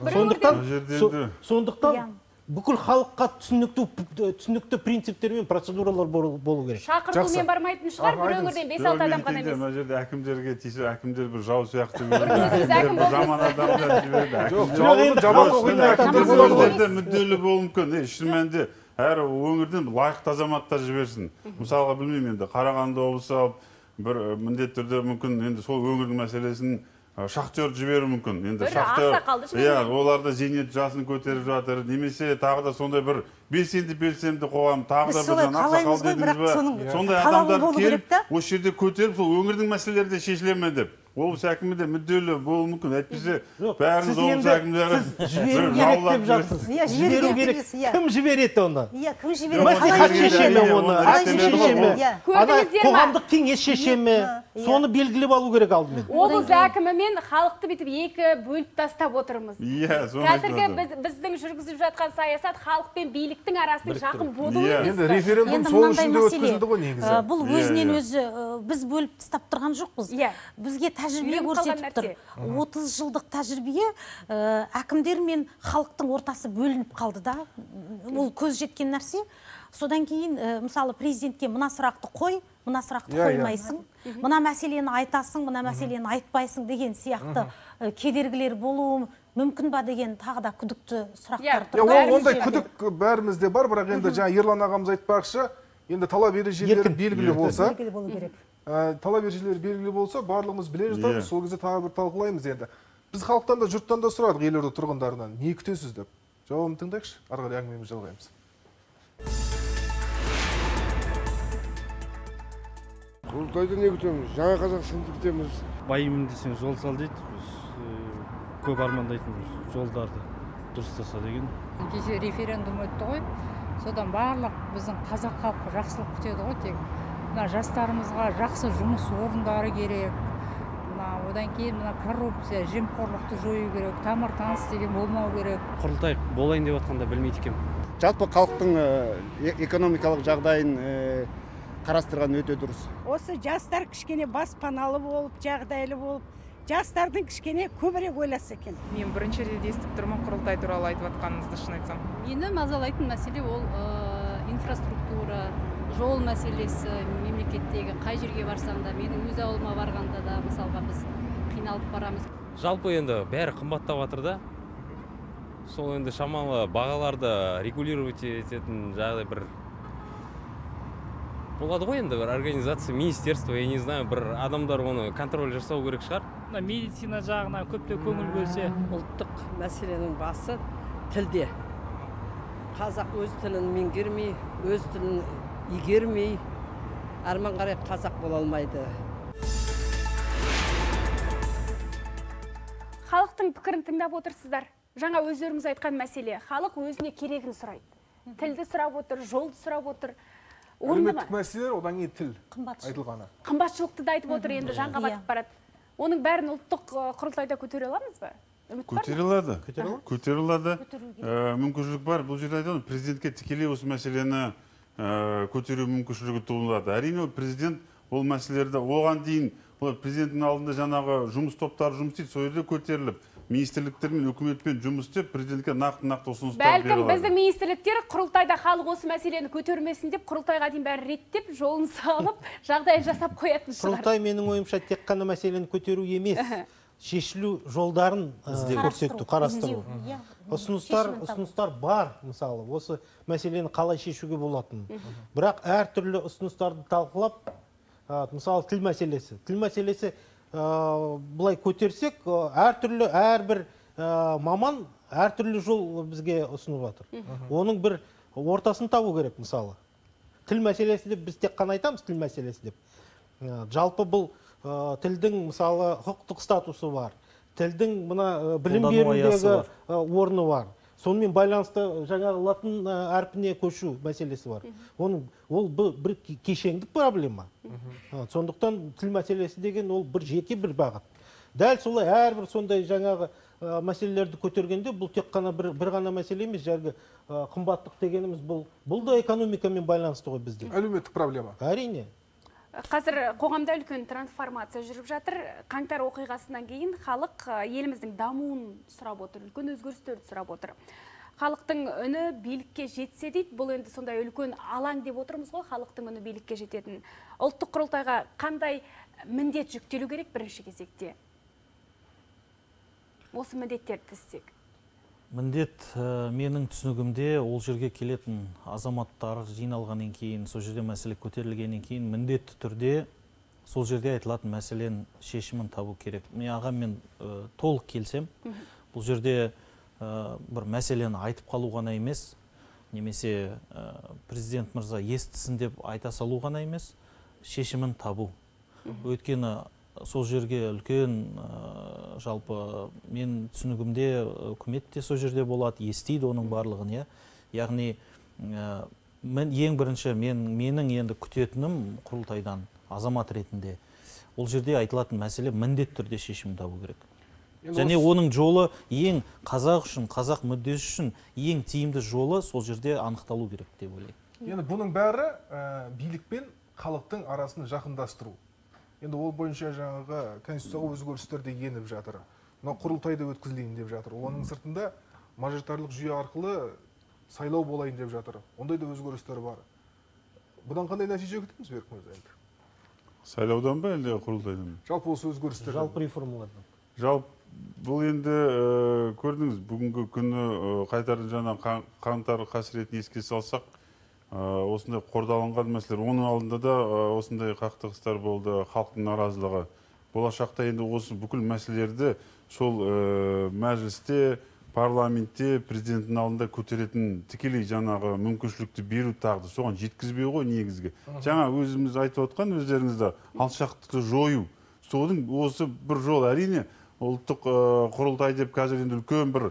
Сондықтан бүкіл халыққа түсінікті принциптер мен процедуралар болу керек.
Шақыртумен бармайтын шығар, бір өңірден 5-6 адам ғана емес.
Мына жерде әкімдерге тисе, әкімдер бір жау сияқты көрінеді. Жаман адамдар жібереді. Мүдделі болу мүмкін. Шын мәнінде әр өңірден лайықты азаматтар жіберсін. Мысалға білмеймін енді, Қарағанды облысы алып, бір міндетті түрде мүмкін енді сол өңірдің мәселесін шахтер жіберу мүмкін. Енді шахтер, оларда зейнет жасын көтеріп жатыр, немесе тағы да сондай бір белсенді қоғам, тағы да бір ақсақал дедіңіз бе, сондай адамдар келіп, осы жерде көтеріп, сол өңірдің мәселелері де шешіле ме деп. Облыс әкімі де мүдделі болуы мүмкін. Әйтпесе бәріміз облыс әкімдері
жіберу керек деп жатсыз. Жіберу керек. Кім жібереді оны?
Кім жібереді?
Мәслихат шеше ме оны? Әкім шеше ме? Қоғамдық кеңес шеше ме? Соны белгілеп алу керек алдымен.
Облыс әкімі мен халықты бүйтіп екі бөліп тастап отырмыз. Қазіргі біздің жүргізіп жатқан саясат халық пен биліктің арасының жақын болуы.
Енді референдум сол үшін де өткізілді ғой негізі.
Бұл өзінен өзі біз бөліп тастап тұрған жоқпыз. Бізге тәжірибе көрсетіп тұр. 30 жылдық тәжірибе әкімдер мен халықтың ортасы бөлініп қалды да. Ол көз жеткен нәрсе. Содан кейін мысалы президентке мына сұрақты қой, мына сұрақты қоймайсың, мына мәселені айтасың, мына мәселені айтпайсың деген сияқты кедергілер болуы мүмкін ба деген тағы да күдікті сұрақтар тұр.
Ондай күдік бәрімізде бар, бірақ енді жаңа Ерлан ағамыз айтпақшы, енді талап ережелері белгілі болса, барлығымыз біле жатамыз, сол кезде тағы бір талқылаймыз енді. Біз халықтан да, жұрттан да сұрадық, елорда тұрғындарынан, не күтесіз деп. Жауабын тыңдайықшы, ары қарай әңгімемізді жалғаймыз.
Құрылтайда не күтеміз? Жаңа Қазақстанды күтеміз.
Байымын десең жол сал дейді. Көп армандайтын жолдарды дұрыстаса деген.
Кеше референдум өтті ғой. Содан барлық біздің қазақ халқы жақсылық күтеді ғой тек. Мына жастарымызға жақсы жұмыс орындары керек. Одан кейін мына коррупция, жемқорлықты жою керек, тамыр таныс деген болмау керек.
Құрылтай болайын деп жатқанда білмейді екем.
Жалпы халықтың экономикалық жағдайын қарастырған өте дұрыс.
Осы жастар кішкене баспаналы болып, жағдайлы болып, жастардың кішкене көбірек ойласа екен.
Мен бірінші рет естіп тұрмын құрылтай туралы айтып жатқаныңызды, шын айтсам.
Мені мазалайтын мәселе ол инфраструктура, жол мәселесі, мемлекеттегі қай жерге барсаң да, менің өз ауылыма барғанда да, мысалға біз қиналып барамыз.
Жалпы енді бәрі қымбаттап жатыр да. Сол енді шамалы бағаларды регулировать ететін жағдай бір болады ғой енді, бір организация, министерство, я не знаю, бір адамдар оны контроль жасау керек шығар.
Медицина жағына көптеп көңіл бөлсе.
Ұлттық мәселенің басы тілде. Қазақ өз тілін меңгермей, өз тілін игермей, арман қарай қазақ бола алмайды.
Халықтың пікірін тыңдап отырсыздар. Жаңа өздеріңіз айтқан мәселе. Халық өзіне керегін сұрайды. Тілді сұрап отыр, жолды сұрап отыр.
Әлеуметтік мәселелер, одан кейін тіл айтылғаны.
Қымбатшылықты да айтып отыр, енді жанға батып барады. Оның бәрін ұлттық құрылтайда көтере аламыз ба?
Көтере алады. Мүмкіншілік бар. Бұл жерде айтады, президентке тікелей осы мәселені көтеру мүмкіншілігі туындады. Әрине президент ол мәселелерді оған дейін президенттің алдында жаңағы жұмыс топтары жұмыс істейді, сол жерде көтеріліп, министрліктер мен үкіметпен жұмыс істеп, президентке нақты ұсыныстар бере алады.
Бәлкім біздің министрліктер құрылтайда халық осы мәселені көтермесін деп, құрылтайға дейін бәрі реттеп, жолын салып, жағдайын жасап қоятын шығар.
Құрылтай менің ойымша тек қана мәселені көтеру емес, шешілу жолдарын көрсету, қарастыру. Ұсыныстар бар, мысалы, осы мәселені қалай шешуге болатын. Бірақ әртүрлі ұсыныстарды талқылап, мысалы, тіл мәселесі. Тіл мәселесі бұлай көтерсек, әртүрлі, әрбір маман әртүрлі жол бізге ұсынып жатыр. Оның бір ортасын табу керек, мысалы. Тіл мәселесі деп біз тек қана айтамыз, тіл мәселесі деп. Жалпы бұл тілдің, мысалы, құқықтық статусы бар. Тілдің білім берудегі орны бар. Сонымен байланысты жаңағы латын әрпіне көшу мәселесі бар. Ол бір кешендік проблема. Сондықтан тіл мәселесі деген ол бір жеке бір бағыт. Дәл солай әрбір сондай жаңағы мәселелерді көтергенде бұл тек қана бір ғана мәселе емес, жерге қымбаттық дегеніміз бұл да экономикамен байланысты ғой бізде.
Әлеуметтік проблема.
Әрине.
Қазір қоғамда үлкен трансформация жүріп жатыр. Қаңтар оқиғасынан кейін халық еліміздің дамуын сұрап отыр, үлкен өзгерістерді сұрап отыр. Халықтың үні билікке жетсе дейді, бұл енді сондай үлкен алаң деп отырмыз ғой, халықтың үні билікке жететін. Ұлттық құрылтайға қандай міндет жүктелу керек бірінші кезекте? Осы міндеттерді тізсек.
Міндет менің түсінігімде ол жерге келетін азаматтар жиналғаннан кейін, сол жерде мәселе көтерілгеннен кейін, міндетті түрде сол жерде айтылатын мәселенің шешімін табу керек. Мен ағаммен толық келсем, бұл жерде бір мәселені айтып қалу ғана емес, немесе президент мырза естісін деп айта салу ғана емес, шешімін табу. Өйткені сол жерге үлкен, жалпы мен түсінігімде үкімет те сол жерде болады, естиді оның барлығын. Яғни ең бірінші менің енді күтетінім құрылтайдан азамат ретінде ол жерде айтылатын мәселе міндетті түрде шешім табу керек. Және оның жолы ең қазақ үшін, қазақ мүддесі үшін ең тиімді жолы сол жерде анықталу керек деп ойлаймын.
Енді бұның бәрі билік пен халықтың арасын жақындастыру. Енді ол бойынша жаңағы конституцияға өзгерістер де еніп жатыр. Мына құрылтайды өткізілейін деп жатыр. Оның сыртында мажоритарлық жүйе арқылы сайлау болайын деп жатыр. Ондай да өзгерістер бар. Бұдан қандай нәтиже күтеміз Берік мырза енді?
Сайлаудан ба әлде құрылтайдан?
Жалпы осы өзгерістер.
Жалпы реформалардан.
Жалпы бұл енді көрдіңіз, бүгінгі күні қайтардың жаңа қаңтар қасіретін еске салсақ, осындай қордаланған мәселелер, оның алдында да осындай қақтығыстар болды, халықтың наразылығы. Болашақта енді осы бүкіл мәселелерді сол мәжілісте, парламентте, президенттің алдында көтеретін тікелей жаңағы мүмкіншілікті беру тағды, соған жеткізбеу ғой негізгі. Жаңа өзіміз айтып отқан өздеріңізді алшақтықты жою. Соның осы бір жол, әрине ұлттық құрылтай деп қазір енді үлкен бір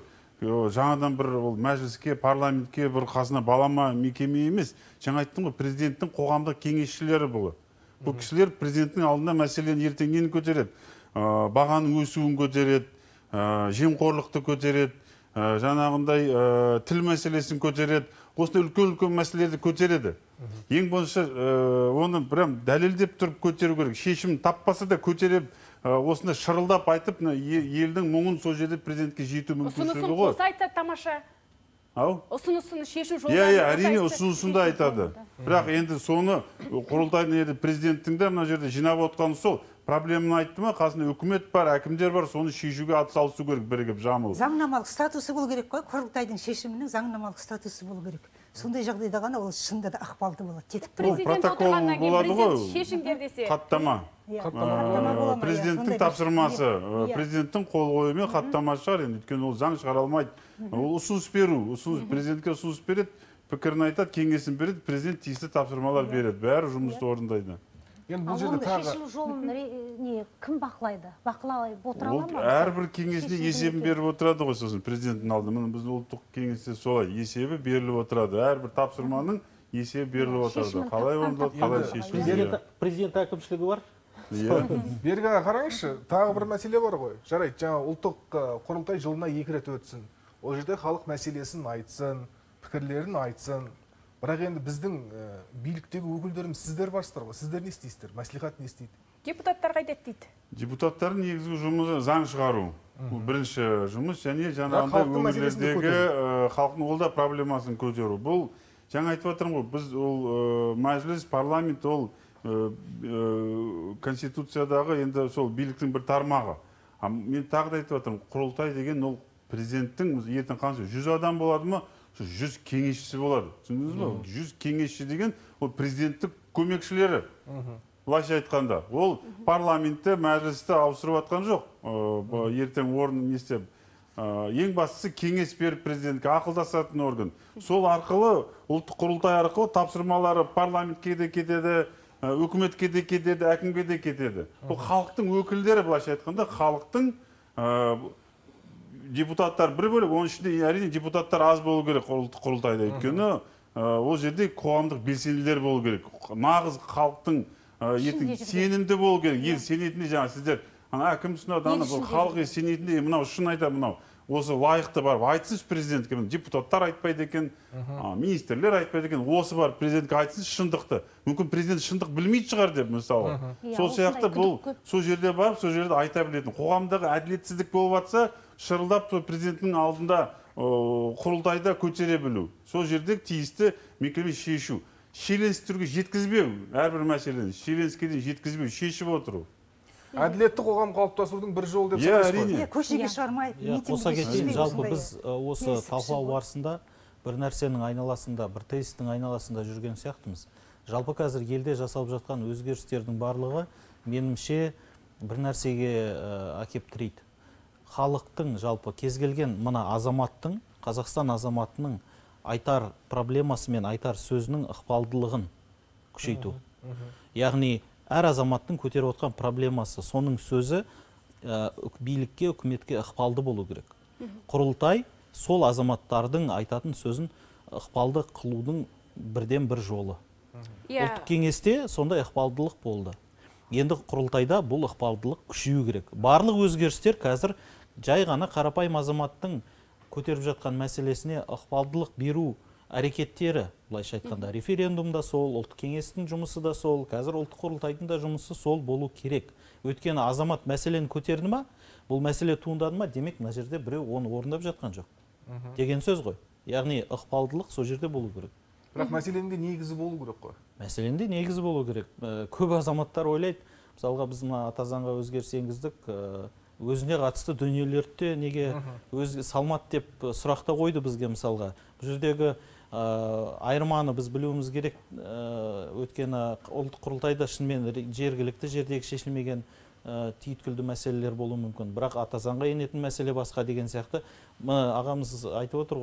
жаңадан бір ол мәжіліске, парламентке бір қасына балама мекеме емес. Жаңа айттым ғой, президенттің қоғамдық кеңесшілері бұл. Бұл кісілер президенттің алдында мәселені ертең нені көтереді? Бағаның өсуін көтереді, жемқорлықты көтереді, жаңағындай тіл мәселесін көтереді. Осындай үлкен мәселелерді көтереді. Ең болмаса оны прям дәлелдеп тұрып көтеру керек. Шешім таппаса да көтеріп, осында шырылдап айтып, елдің мұңын сол жерде президентке жету мүмкіншілігі ғой.
Ұсынысын қоса айтса тамаша. Ұсынысын шешу жолдарын
әрине ұсынысында айтады. Бірақ енді соны құрылтайдың президенттің де мына жерде жинап отқаны сол. Проблеманы айтты ма, қасында үкімет бар, әкімдер бар, соны шешуге атсалысу керек, бірігіп жамылып.
Заңнамалық статусы болу керек қой, құрылтайдың шешімінің заңнамалық статусы болу керек. Сондай жағдайда ғана ол шынында да ықпалды болады.
Президент отырғаннан кейін президент шешімдер десе.
Хаттама. Президенттің тапсырмасы, президенттің қол қоюымен хаттама шығар, өйткені ол заң шығара алмайды. Ол ұсыныс беру, президентке ұсыныс береді, пікірін айтады, кеңесін береді, президент тиісті тапсырмалар береді, бәрі жұмысты орындайды.
Ал оны шешілу жолын кім бақылайды? Бақылай отыра ала ма?
Әрбір кеңесіне есебін беріп отырады ғой, сосын президенттің алдында. Біздің ұлттық кеңесте солай есебі беріліп отырады. Әрбір тапсырманың есебі беріліп отырады. Қалай орындалады, қалай шешіледі.
Президент әкімшілігі бар.
Бергі қараңызшы, тағы бір мәселе бар ғой. Жарайды, жаңа ұлттық құрылтай жылына 2 рет өтсін. Ол жерде халық мәселесін айтсын, пікірлерін айтсын. Бірақ енді біздің биліктегі өкілдеріміз сіздер барсыздар ғой. Сіздер не істейсіздер? Мәслихат не істейді?
Депутаттар қайтеді дейді.
Депутаттардың негізгі жұмысы заң шығару. Бұл бірінші жұмыс, және жаңағындай өңірлердегі халықтың олда проблемасын көтеру. Бұл жаңа айтып отырмын ғой, біз ол мәжіліс, парламент, ол конституциядағы енді сол биліктің бір тармағы. Мен тағы да айтып отырмын, құрылтай деген ол президенттің ертең қанша 100 адам болады ма? 100 кеңесшісі болады. Түсіндіңіз бе? 100 кеңесші деген ол президенттік көмекшілері. Былайша айтқанда, ол парламентті, мәжілісті ауыстырып жатқан жоқ. Ертең орнын не істеп. Ең бастысы кеңес беріп президентке ақылдасатын орган. Сол арқылы, ұлттық құрылтай арқылы тапсырмалары парламентке де кетеді, үкіметке де кетеді, әкімге де кетеді. Бұл халықтың өкілдері, былайша айтқанда, халықтың депутаттар бір бөлек, оның ішінде әрине депутаттар аз болу керек ұлттық құрылтайда. Өйткені ол жерде қоғамдық белсенділер болу керек. Нағыз халықтың сенімді болу керек. Ел сенетінде жаңа сіздер әкім ұсынады, халық сенетінде мынау шын айтады, мынау осы лайықты барып айтсыншы президентке. Депутаттар айтпайды екен, министрлер айтпайды екен, осы бар президентке айтсыншы шындықты. Мүмкін президент шындық білмейді шығар деп, мысалы. Сол сияқты бұл сол жерде барып, сол жерде айта білетін. Қоғамдағы әділетсіздік болып жатса, шырылдап президенттің алдында құрылтайда көтере білу. Сол жерде тиісті мекеме шешу. Шиеленістіруге жеткізбеу, әрбір мәселені шиеленіске дейін жеткізбеу, шешіп отыру.
Әділетті қоғам қалыптасудың бір жолы деп санайсыз ғой.
Көшеге шығармай,
қоса кетейін, жалпы біз осы талқылау барысында бір нәрсенің айналасында, бір тезистің айналасында жүрген сияқтымыз. Жалпы қазір елде жасалып жатқан өзгерістердің барлығы менімше бір нәрсеге әкеп тірейді. Халықтың жалпы кез келген мына азаматтың, Қазақстан азаматының айтар проблемасы мен айтар сөзінің ықпалдылығын күшейту. Яғни әр азаматтың көтеріп отқан проблемасы, соның сөзі билікке, үкіметке ықпалды болу керек. Құрылтай сол азаматтардың айтатын сөзін ықпалды қылудың бірден бір жолы. Ұлттық кеңесте сондай ықпалдылық болды. Енді құрылтайда бұл ықпалдылық күшею керек. Барлық өзгерістер қазір жай ғана қарапайым азаматтың көтеріп жатқан мәселесіне ықпалдылық беру әрекеттері, былайша айтқанда, референдумда сол, ұлттық кеңестің жұмысы да сол, қазір ұлттық құрылтайдың да жұмысы сол болу керек. Өйткені азамат мәселені көтерді ма, бұл мәселе туындады ма, демек мына жерде біреу оны орындап жатқан жоқ. Деген сөз ғой. Яғни ықпалдылық сол жерде болу керек.
Бірақ мәселенде негізі болу керек қой.
Мәселенде негізі болу керек. Көп азаматтар ойлайды, мысалға біз мына ата заңға өзгеріс енгіздік, өзіне қатысты дүниелерді неге салмат деп сұрақта қойды бізге мысалға. Бұл жердегі айырманы біз білуіміз керек. Өйткені ұлттық құрылтайда шынымен жергілікті жердегі шешілмеген түйткілді мәселелер болуы мүмкін. Бірақ ата заңға енетін мәселе басқа деген сияқты. Ағамыз айтып отыр ғой,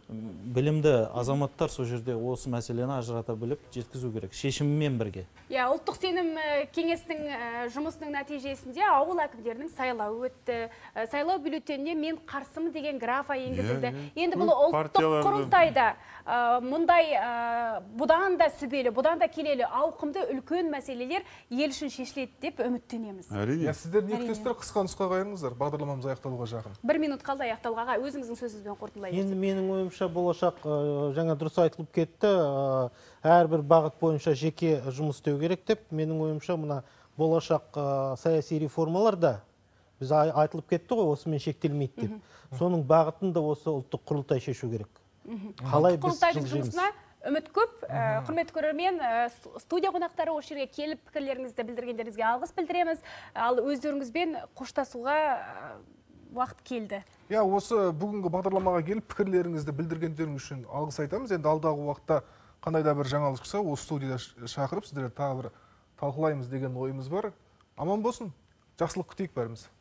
білімді азаматтар сол жерде осы мәселені ажырата біліп жеткізу керек шешімімен бірге.
Ұлттық сенім кеңесінің жұмысының нәтижесінде ауыл әкімдерінің сайлауы өтті. Сайлау бюллетеніне мен қарсымын деген графа енгізілді. Енді бұл ұлттық құрылтайда мұндай бұдан да сүбелі, бұдан да келелі ауқымды үлкен мәселелер ел үшін шешіледі деп үміттенеміз.
Сіздер не күтесіздер, қысқа нұсқа қайырыңыздар, бағдарламамыз аяқталуға жақын.
1 минут қалды аяқталуға, өзіңіздің сөзіңізбен қорытындылай
Енді менің ойымша болашақ жаңа дұрыс айтылып кетті, әрбір бағыт бойынша жеке жұмыс істеу керек деп, менің ойымша мына болашақ саяси реформалар да біз айтылып кетті ғой, осымен шектелмейді деп. Соның бағытын да осы ұлттық құрылтай шешу керек. Қалай біз жылжимыз?
Үміт көп, құрметті көрермен, студия қонақтары осы жерге келіп пікірлеріңізді білдіргендеріңізге алғыс білдіреміз. Ал өздеріңізбен қоштасуға уақыт келді.
Осы бүгінгі бағдарламаға келіп пікірлеріңізді білдіргендеріңіз үшін алғыс айтамыз. Енді алдағы уақытта қандай да бір жаңалық шықса, осы студияда шақырып сіздерді тағы бір талқылаймыз деген ойымыз бар. Аман болсын, жақсылық күтейік бәріміз.